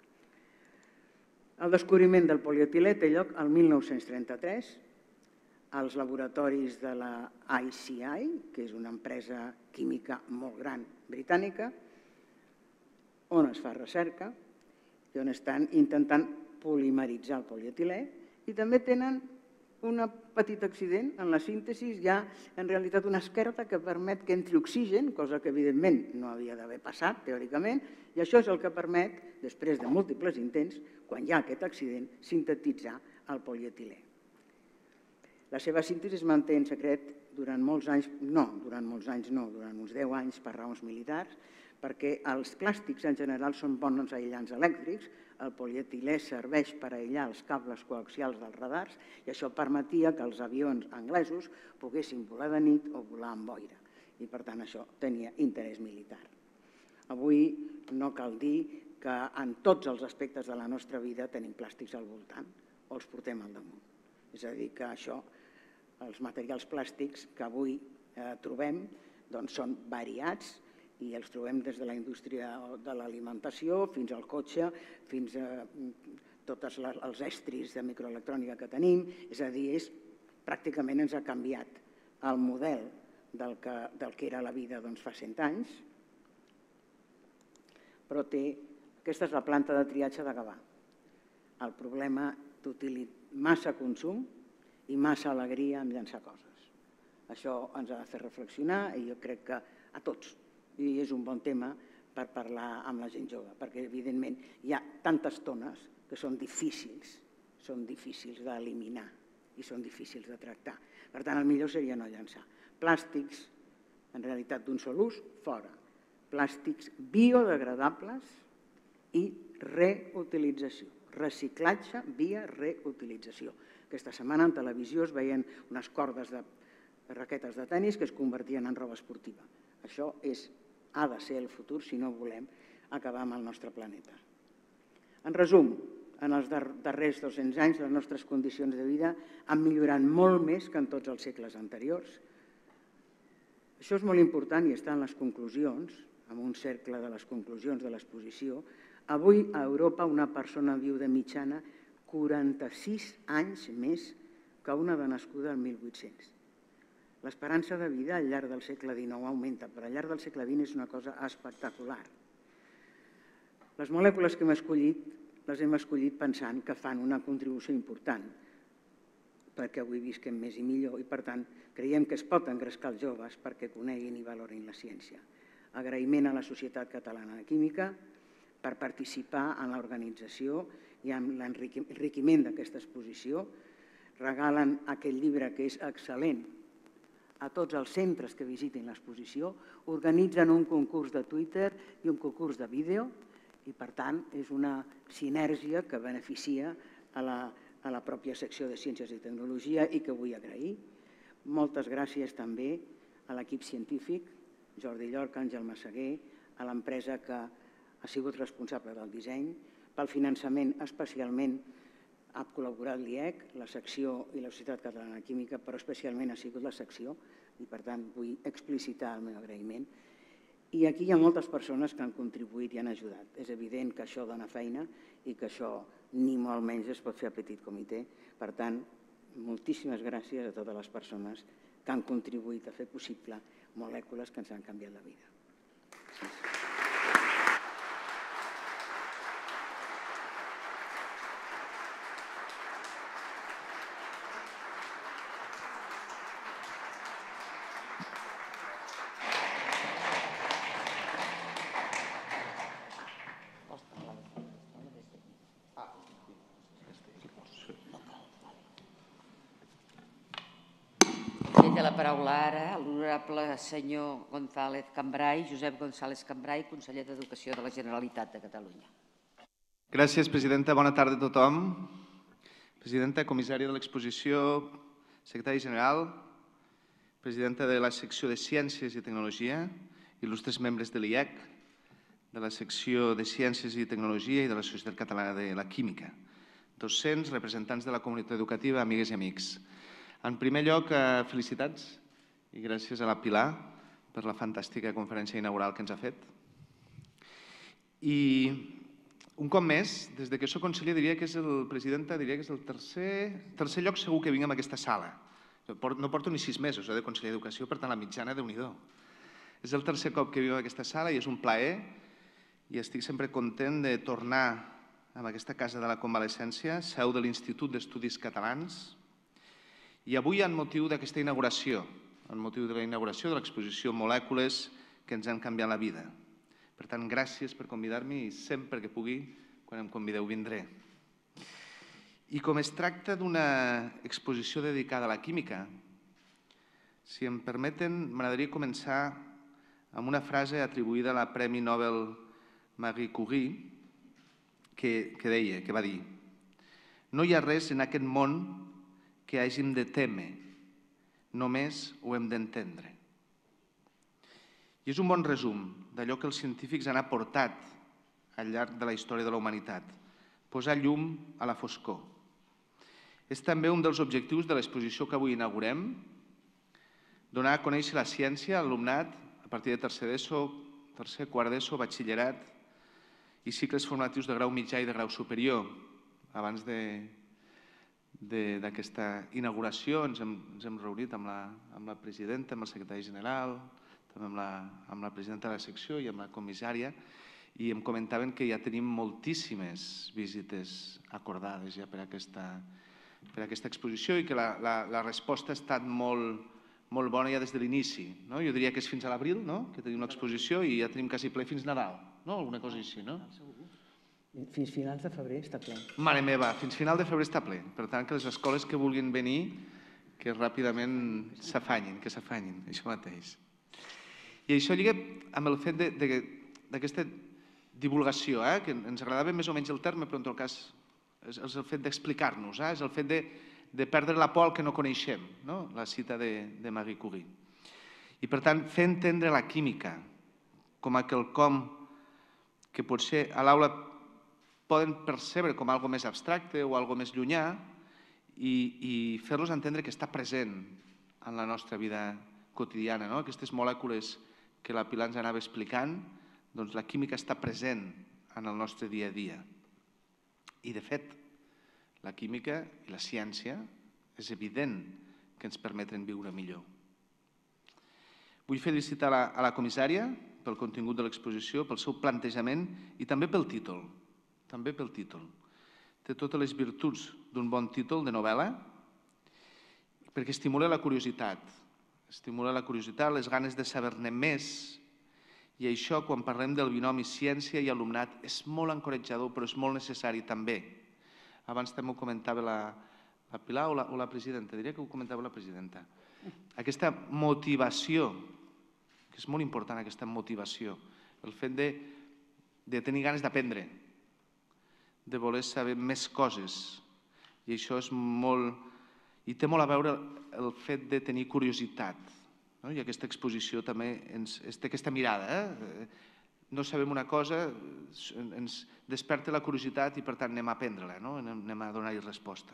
El descobriment del polietilè té lloc el mil nou-cents trenta-tres als laboratoris de la I C I, que és una empresa química molt gran britànica, on es fa recerca i on estan intentant polimeritzar el polietilè, i també tenen un petit accident en la síntesi, hi ha en realitat una esquerda que permet que entri oxigen, cosa que evidentment no havia d'haver passat teòricament, i això és el que permet, després de múltiples intents, quan hi ha aquest accident, sintetitzar el polietilè. La seva síntesi es manté en secret durant molts anys, no, durant molts anys no, durant uns deu anys per raons militars, perquè els plàstics en general són bons aïllants elèctrics, el polietilè serveix per aïllar els cables coaxials dels radars i això permetia que els avions anglesos poguessin volar de nit o volar amb boira i per tant això tenia interès militar. Avui no cal dir que en tots els aspectes de la nostra vida tenim plàstics al voltant o els portem al damunt. És a dir, que això, els materials plàstics que avui trobem són variats i els trobem des de la indústria de l'alimentació fins al cotxe, fins a tots els estris de microelectrònica que tenim. És a dir, pràcticament ens ha canviat el model del que era la vida fa cent anys, però té, aquesta és la planta de triatge de Gavà. El problema d'utilitzar massa consum i massa alegria en llançar coses. Això ens ha de fer reflexionar i jo crec que a tots. I és un bon tema per parlar amb la gent jove, perquè evidentment hi ha tantes tones que són difícils, són difícils d'eliminar i són difícils de tractar. Per tant, el millor seria no llançar. Plàstics, en realitat d'un sol ús, fora. Plàstics biodegradables i reutilització. Reciclatge via reutilització. Aquesta setmana en televisió es veien unes cordes de raquetes de tenis que es convertien en roba esportiva. Això ha de ser el futur si no volem acabar amb el nostre planeta. En resum, en els darrers dos-cents anys les nostres condicions de vida han millorat molt més que en tots els segles anteriors. Això és molt important i està en les conclusions, en un cercle de les conclusions de l'exposició. Avui a Europa una persona viu de mitjana quaranta-sis anys més que una de nascuda el mil vuit-cents. L'esperança de vida al llarg del segle dinou augmenta, però al llarg del segle vint és una cosa espectacular. Les molècules que hem escollit les hem escollit pensant que fan una contribució important perquè avui visquem més i millor i, per tant, creiem que es pot engrescar els joves perquè coneguin i valorin la ciència. agraïment a la Societat Catalana de Química per participar en l'organització i en l'enriquiment d'aquesta exposició. Regalen aquest llibre que és excel·lent a tots els centres que visitin l'exposició, organitzen un concurs de Twitter i un concurs de vídeo i, per tant, és una sinergia que beneficia a la, a la pròpia secció de Ciències i Tecnologia i que vull agrair. Moltes gràcies també a l'equip científic, Jordi Llorca, Àngel Massaguer, a l'empresa que ha sigut responsable del disseny, pel finançament especialment ha col·laborat l'I E C, la secció i la Societat Catalana de Química, però especialment ha sigut la secció i, per tant, vull explicitar el meu agraïment. I aquí hi ha moltes persones que han contribuït i han ajudat. És evident que això dona feina i que això ni molt menys es pot fer a petit comitè. Per tant, moltíssimes gràcies a totes les persones que han contribuït a fer possible molècules que ens han canviat la vida. Gràcies. Té la paraula ara l'honorable senyor González Cambray, Josep González Cambray, conseller d'Educació de la Generalitat de Catalunya. Gràcies, presidenta. Bona tarda a tothom. Presidenta, comissària de l'exposició, secretari general, presidenta de la secció de Ciències i Tecnologia, il·lustres membres de l'I E C, de la secció de Ciències i Tecnologia i de la Societat Catalana de la Química, docents, representants de la comunitat educativa, amigues i amics. En primer lloc, felicitats i gràcies a la Pilar per la fantàstica conferència inaugural que ens ha fet. I un cop més, des que soc conseller, diria que és el presidenta, diria que és el tercer, tercer lloc segur que vinc en aquesta sala. No porto ni sis mesos de conseller d'Educació, per tant la mitjana, Déu-n'hi-do. És el tercer cop que vinc en aquesta sala i és un plaer i estic sempre content de tornar a aquesta casa de la convalescència, seu de l'Institut d'Estudis Catalans. I avui, en motiu d'aquesta inauguració, en motiu de la inauguració de l'exposició Molècules que ens han canviat la vida. Per tant, gràcies per convidar-me i sempre que pugui, quan em convideu, vindré. I com es tracta d'una exposició dedicada a la química, si em permeten, m'agradaria començar amb una frase atribuïda a la Premi Nobel Marie Curie, que, que deia, que va dir: no hi ha res en aquest món que hàgim de témer, només ho hem d'entendre. I és un bon resum d'allò que els científics han aportat al llarg de la història de la humanitat, posar llum a la foscor. És també un dels objectius de l'exposició que avui inaugurem, donar a conèixer la ciència a l'alumnat a partir de tercer d'ESO, tercer, quart d'ESO, batxillerat i cicles formatius de grau mitjà i de grau superior. Abans de d'aquesta inauguració ens hem, ens hem reunit amb la, amb la presidenta, amb el secretari general, també amb la, amb la presidenta de la secció i amb la comissària, i em comentaven que ja tenim moltíssimes visites acordades ja per aquesta, per aquesta exposició i que la, la, la resposta ha estat molt, molt bona ja des de l'inici. No? Jo diria que és fins a l'abril, no? Que tenim l'exposició i ja tenim quasi ple fins Nadal, no? Alguna cosa així, no? Fins finals de febrer està ple. Mare meva, fins final de febrer està ple. Per tant, que les escoles que vulguin venir, que ràpidament s'afanyin, que s'afanyin, això mateix. I això lliga amb el fet d'aquesta divulgació, que ens agradava més o menys el terme, però en tot cas és el fet d'explicar-nos, és el fet de perdre la por al que no coneixem, la cita de Marie Curie. I per tant, fer entendre la química com a quelcom que potser a l'aula poden percebre com algo més abstracte o algo més llunyà i fer-los entendre que està present en la nostra vida quotidiana. Aquestes molècules que la Pilar ens anava explicant, doncs la química està present en el nostre dia a dia. I, de fet, la química i la ciència és evident que ens permeten viure millor. Vull felicitar a la comissària pel contingut de l'exposició, pel seu plantejament i també pel títol. També pel títol. Té totes les virtuts d'un bon títol de novel·la perquè estimula la curiositat. Estimula la curiositat, les ganes de saber-ne més I això, quan parlem del binomi ciència i alumnat, és molt encoratjador, però és molt necessari també. Abans també ho comentava la, la Pilar o la, o la presidenta, diria que ho comentava la presidenta. Aquesta motivació, que és molt important aquesta motivació, el fet de, de tenir ganes d'aprendre, de voler saber més coses, i això és molt... i té molt a veure el fet de tenir curiositat. No? I aquesta exposició també ens, té aquesta mirada. Eh? No sabem una cosa, ens desperta la curiositat i per tant anem a aprendre-la, no? Anem a donar-hi resposta.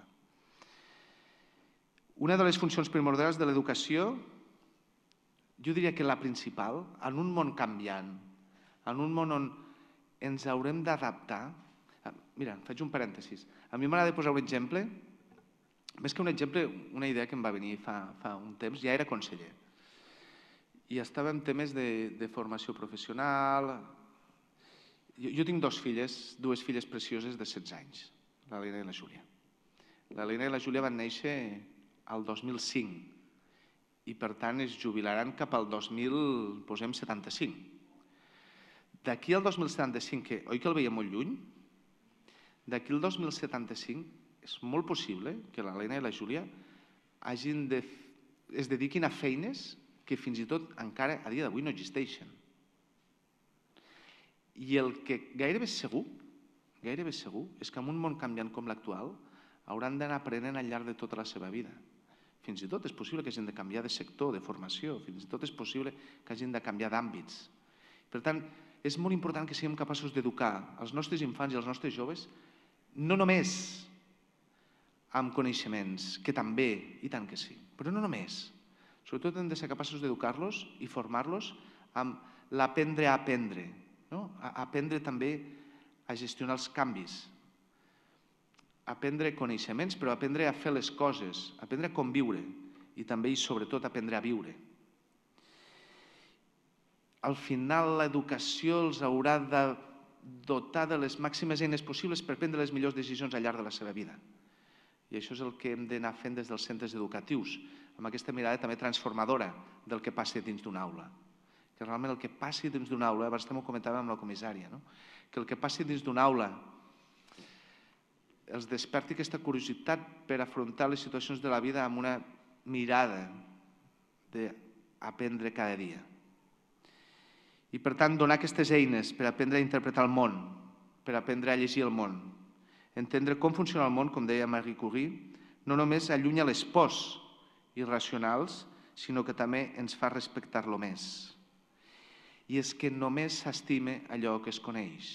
Una de les funcions primordials de l'educació, jo diria que la principal, en un món canviant, en un món on ens haurem d'adaptar... Mira, faig un parèntesis. A mi m'agrada posar un exemple, més que un exemple, una idea que em va venir fa, fa un temps, ja era conseller. I estava en temes de, de formació professional. Jo, jo tinc dos filles, dues filles precioses de setze anys, la Lena i la Júlia. La Lena i la Júlia van néixer al dos mil cinc i per tant es jubilaran cap al dos mil, posem, setanta-cinc. D'aquí al dos mil setanta-cinc, que, oi que el veiem molt lluny? D'aquí al dos mil setanta-cinc és molt possible que la Lena i la Júlia hagin de, es dediquin a feines que fins i tot encara a dia d'avui no existeixen. I el que gairebé segur, gairebé segur, és que en un món canviant com l'actual hauran d'anar aprenent al llarg de tota la seva vida. Fins i tot és possible que hagin de canviar de sector, de formació, fins i tot és possible que hagin de canviar d'àmbits. Per tant, és molt important que siguem capaços d'educar els nostres infants i els nostres joves no només amb coneixements, que també, i tant que sí, però no només. Sobretot hem de ser capaços d'educar-los i formar-los amb l'aprendre a aprendre, no? A aprendre també a gestionar els canvis, aprendre coneixements, però aprendre a fer les coses, aprendre a conviure i també i sobretot aprendre a viure. Al final l'educació els haurà de dotar de les màximes eines possibles per prendre les millors decisions al llarg de la seva vida. I això és el que hem d'anar fent des dels centres educatius, amb aquesta mirada també transformadora del que passi dins d'una aula. Que realment el que passi dins d'una aula, abans també ho comentàvem amb la comissària, no? Que el que passi dins d'una aula els desperti aquesta curiositat per afrontar les situacions de la vida amb una mirada d'aprendre cada dia. I per tant donar aquestes eines per aprendre a interpretar el món, per aprendre a llegir el món, entendre com funciona el món, com deia Marie Curie, no només allunya les pors irracionals, sinó que també ens fa respectar-lo més. I és que només s'estima allò que es coneix.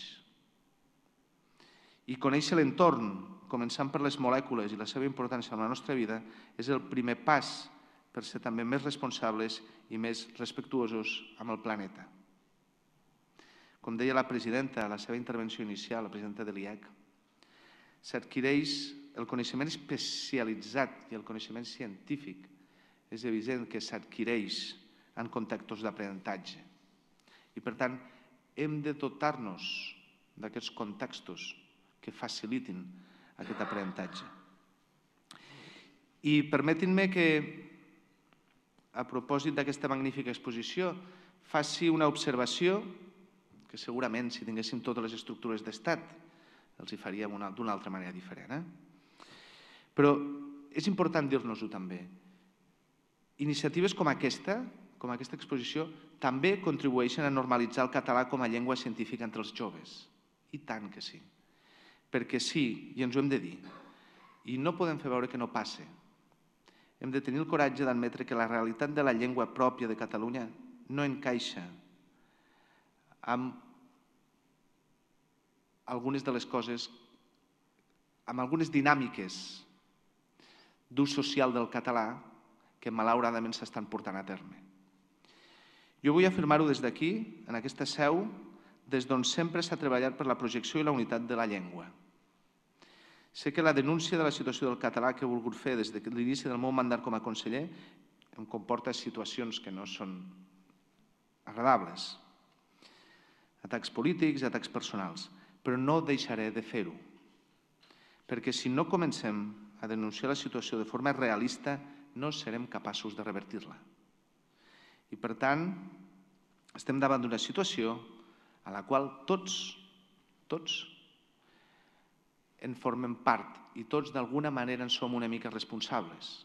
I conèixer l'entorn, començant per les molècules i la seva importància en la nostra vida, és el primer pas per ser també més responsables i més respectuosos amb el planeta. Com deia la presidenta a la seva intervenció inicial, la presidenta de l'I E C, s'adquireix el coneixement especialitzat i el coneixement científic. És evident que s'adquireix en contextos d'aprenentatge. I per tant, hem de dotar-nos d'aquests contextos que facilitin aquest aprenentatge. I permetin-me que, a propòsit d'aquesta magnífica exposició, faci una observació que segurament, si tinguéssim totes les estructures d'estat, els hi faríem d'una altra manera diferent. Eh? Però és important dir-nos-ho també. Iniciatives com aquesta, com aquesta exposició, també contribueixen a normalitzar el català com a llengua científica entre els joves. I tant que sí. Perquè sí, i ens ho hem de dir, i no podem fer veure que no passe. Hem de tenir el coratge d'admetre que la realitat de la llengua pròpia de Catalunya no encaixa amb algunes de les coses, amb algunes dinàmiques d'ús social del català que malauradament s'estan portant a terme. Jo vull afirmar-ho des d'aquí, en aquesta seu, des d'on sempre s'ha treballat per la projecció i la unitat de la llengua. Sé que la denúncia de la situació del català que he volgut fer des de l'inici del meu mandat com a conseller em comporta situacions que no són agradables. Atacs polítics, atacs personals. Però no deixaré de fer-ho. Perquè si no comencem a denunciar la situació de forma realista, no serem capaços de revertir-la. I per tant, estem davant d'una situació a la qual tots, tots, en formem part i tots d'alguna manera en som una mica responsables.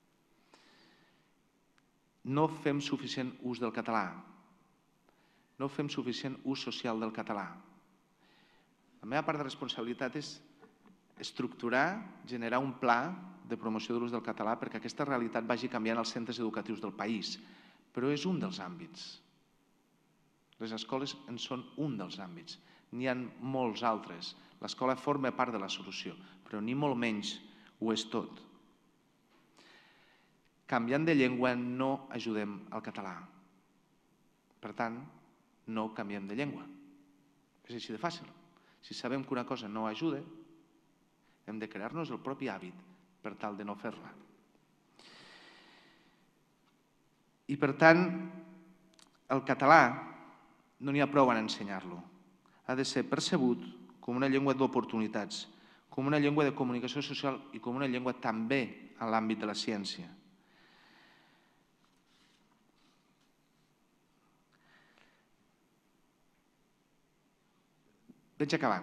No fem suficient ús del català. No fem suficient ús social del català. La meva part de responsabilitat és estructurar, generar un pla de promoció de l'ús del català perquè aquesta realitat vagi canviant als centres educatius del país. Però és un dels àmbits. Les escoles en són un dels àmbits. N'hi ha molts altres. L'escola forma part de la solució, però ni molt menys ho és tot. Canviant de llengua no ajudem al català. Per tant, no canviem de llengua. És així de fàcil. Si sabem que una cosa no ajuda, hem de crear-nos el propi hàbit per tal de no fer-la. I per tant, el català no n'hi ha prou en ensenyar-lo. Ha de ser percebut com una llengua d'oportunitats, com una llengua de comunicació social i com una llengua també en l'àmbit de la ciència. Vaig acabant.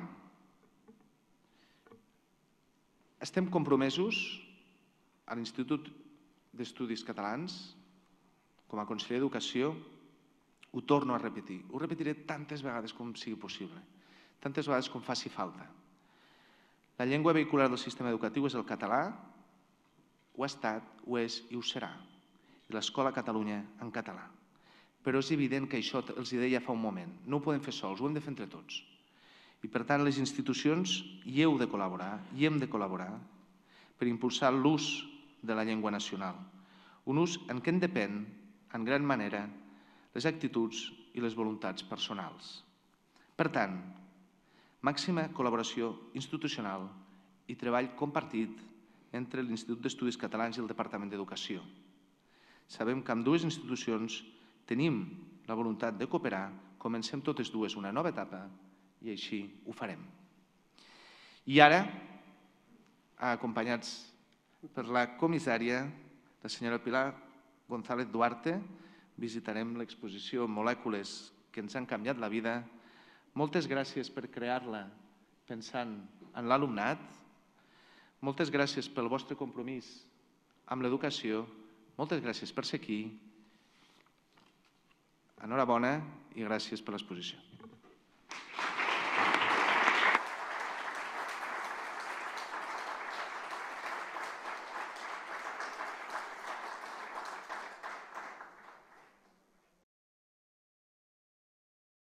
Estem compromesos a l'Institut d'Estudis Catalans, com a conseller d'Educació, ho torno a repetir, ho repetiré tantes vegades com sigui possible, tantes vegades com faci falta. La llengua vehicular del sistema educatiu és el català, ho ha estat, ho és i ho serà. I l'escola a Catalunya en català. Però és evident que això els hi deia fa un moment, no ho podem fer sols, ho hem de fer entre tots. I per tant les institucions hi heu de col·laborar, hi hem de col·laborar per impulsar l'ús de la llengua nacional. Un ús en què en depèn, en gran manera, les actituds i les voluntats personals. Per tant, màxima col·laboració institucional i treball compartit entre l'Institut d'Estudis Catalans i el Departament d'Educació. Sabem que amb dues institucions tenim la voluntat de cooperar, comencem totes dues una nova etapa i així ho farem. I ara, acompanyats per la comissària, la senyora Pilar González Duarte, visitarem l'exposició Molècules que ens han canviat la vida. Moltes gràcies per crear-la pensant en l'alumnat. Moltes gràcies pel vostre compromís amb l'educació. Moltes gràcies per ser aquí. Enhorabona i gràcies per l'exposició.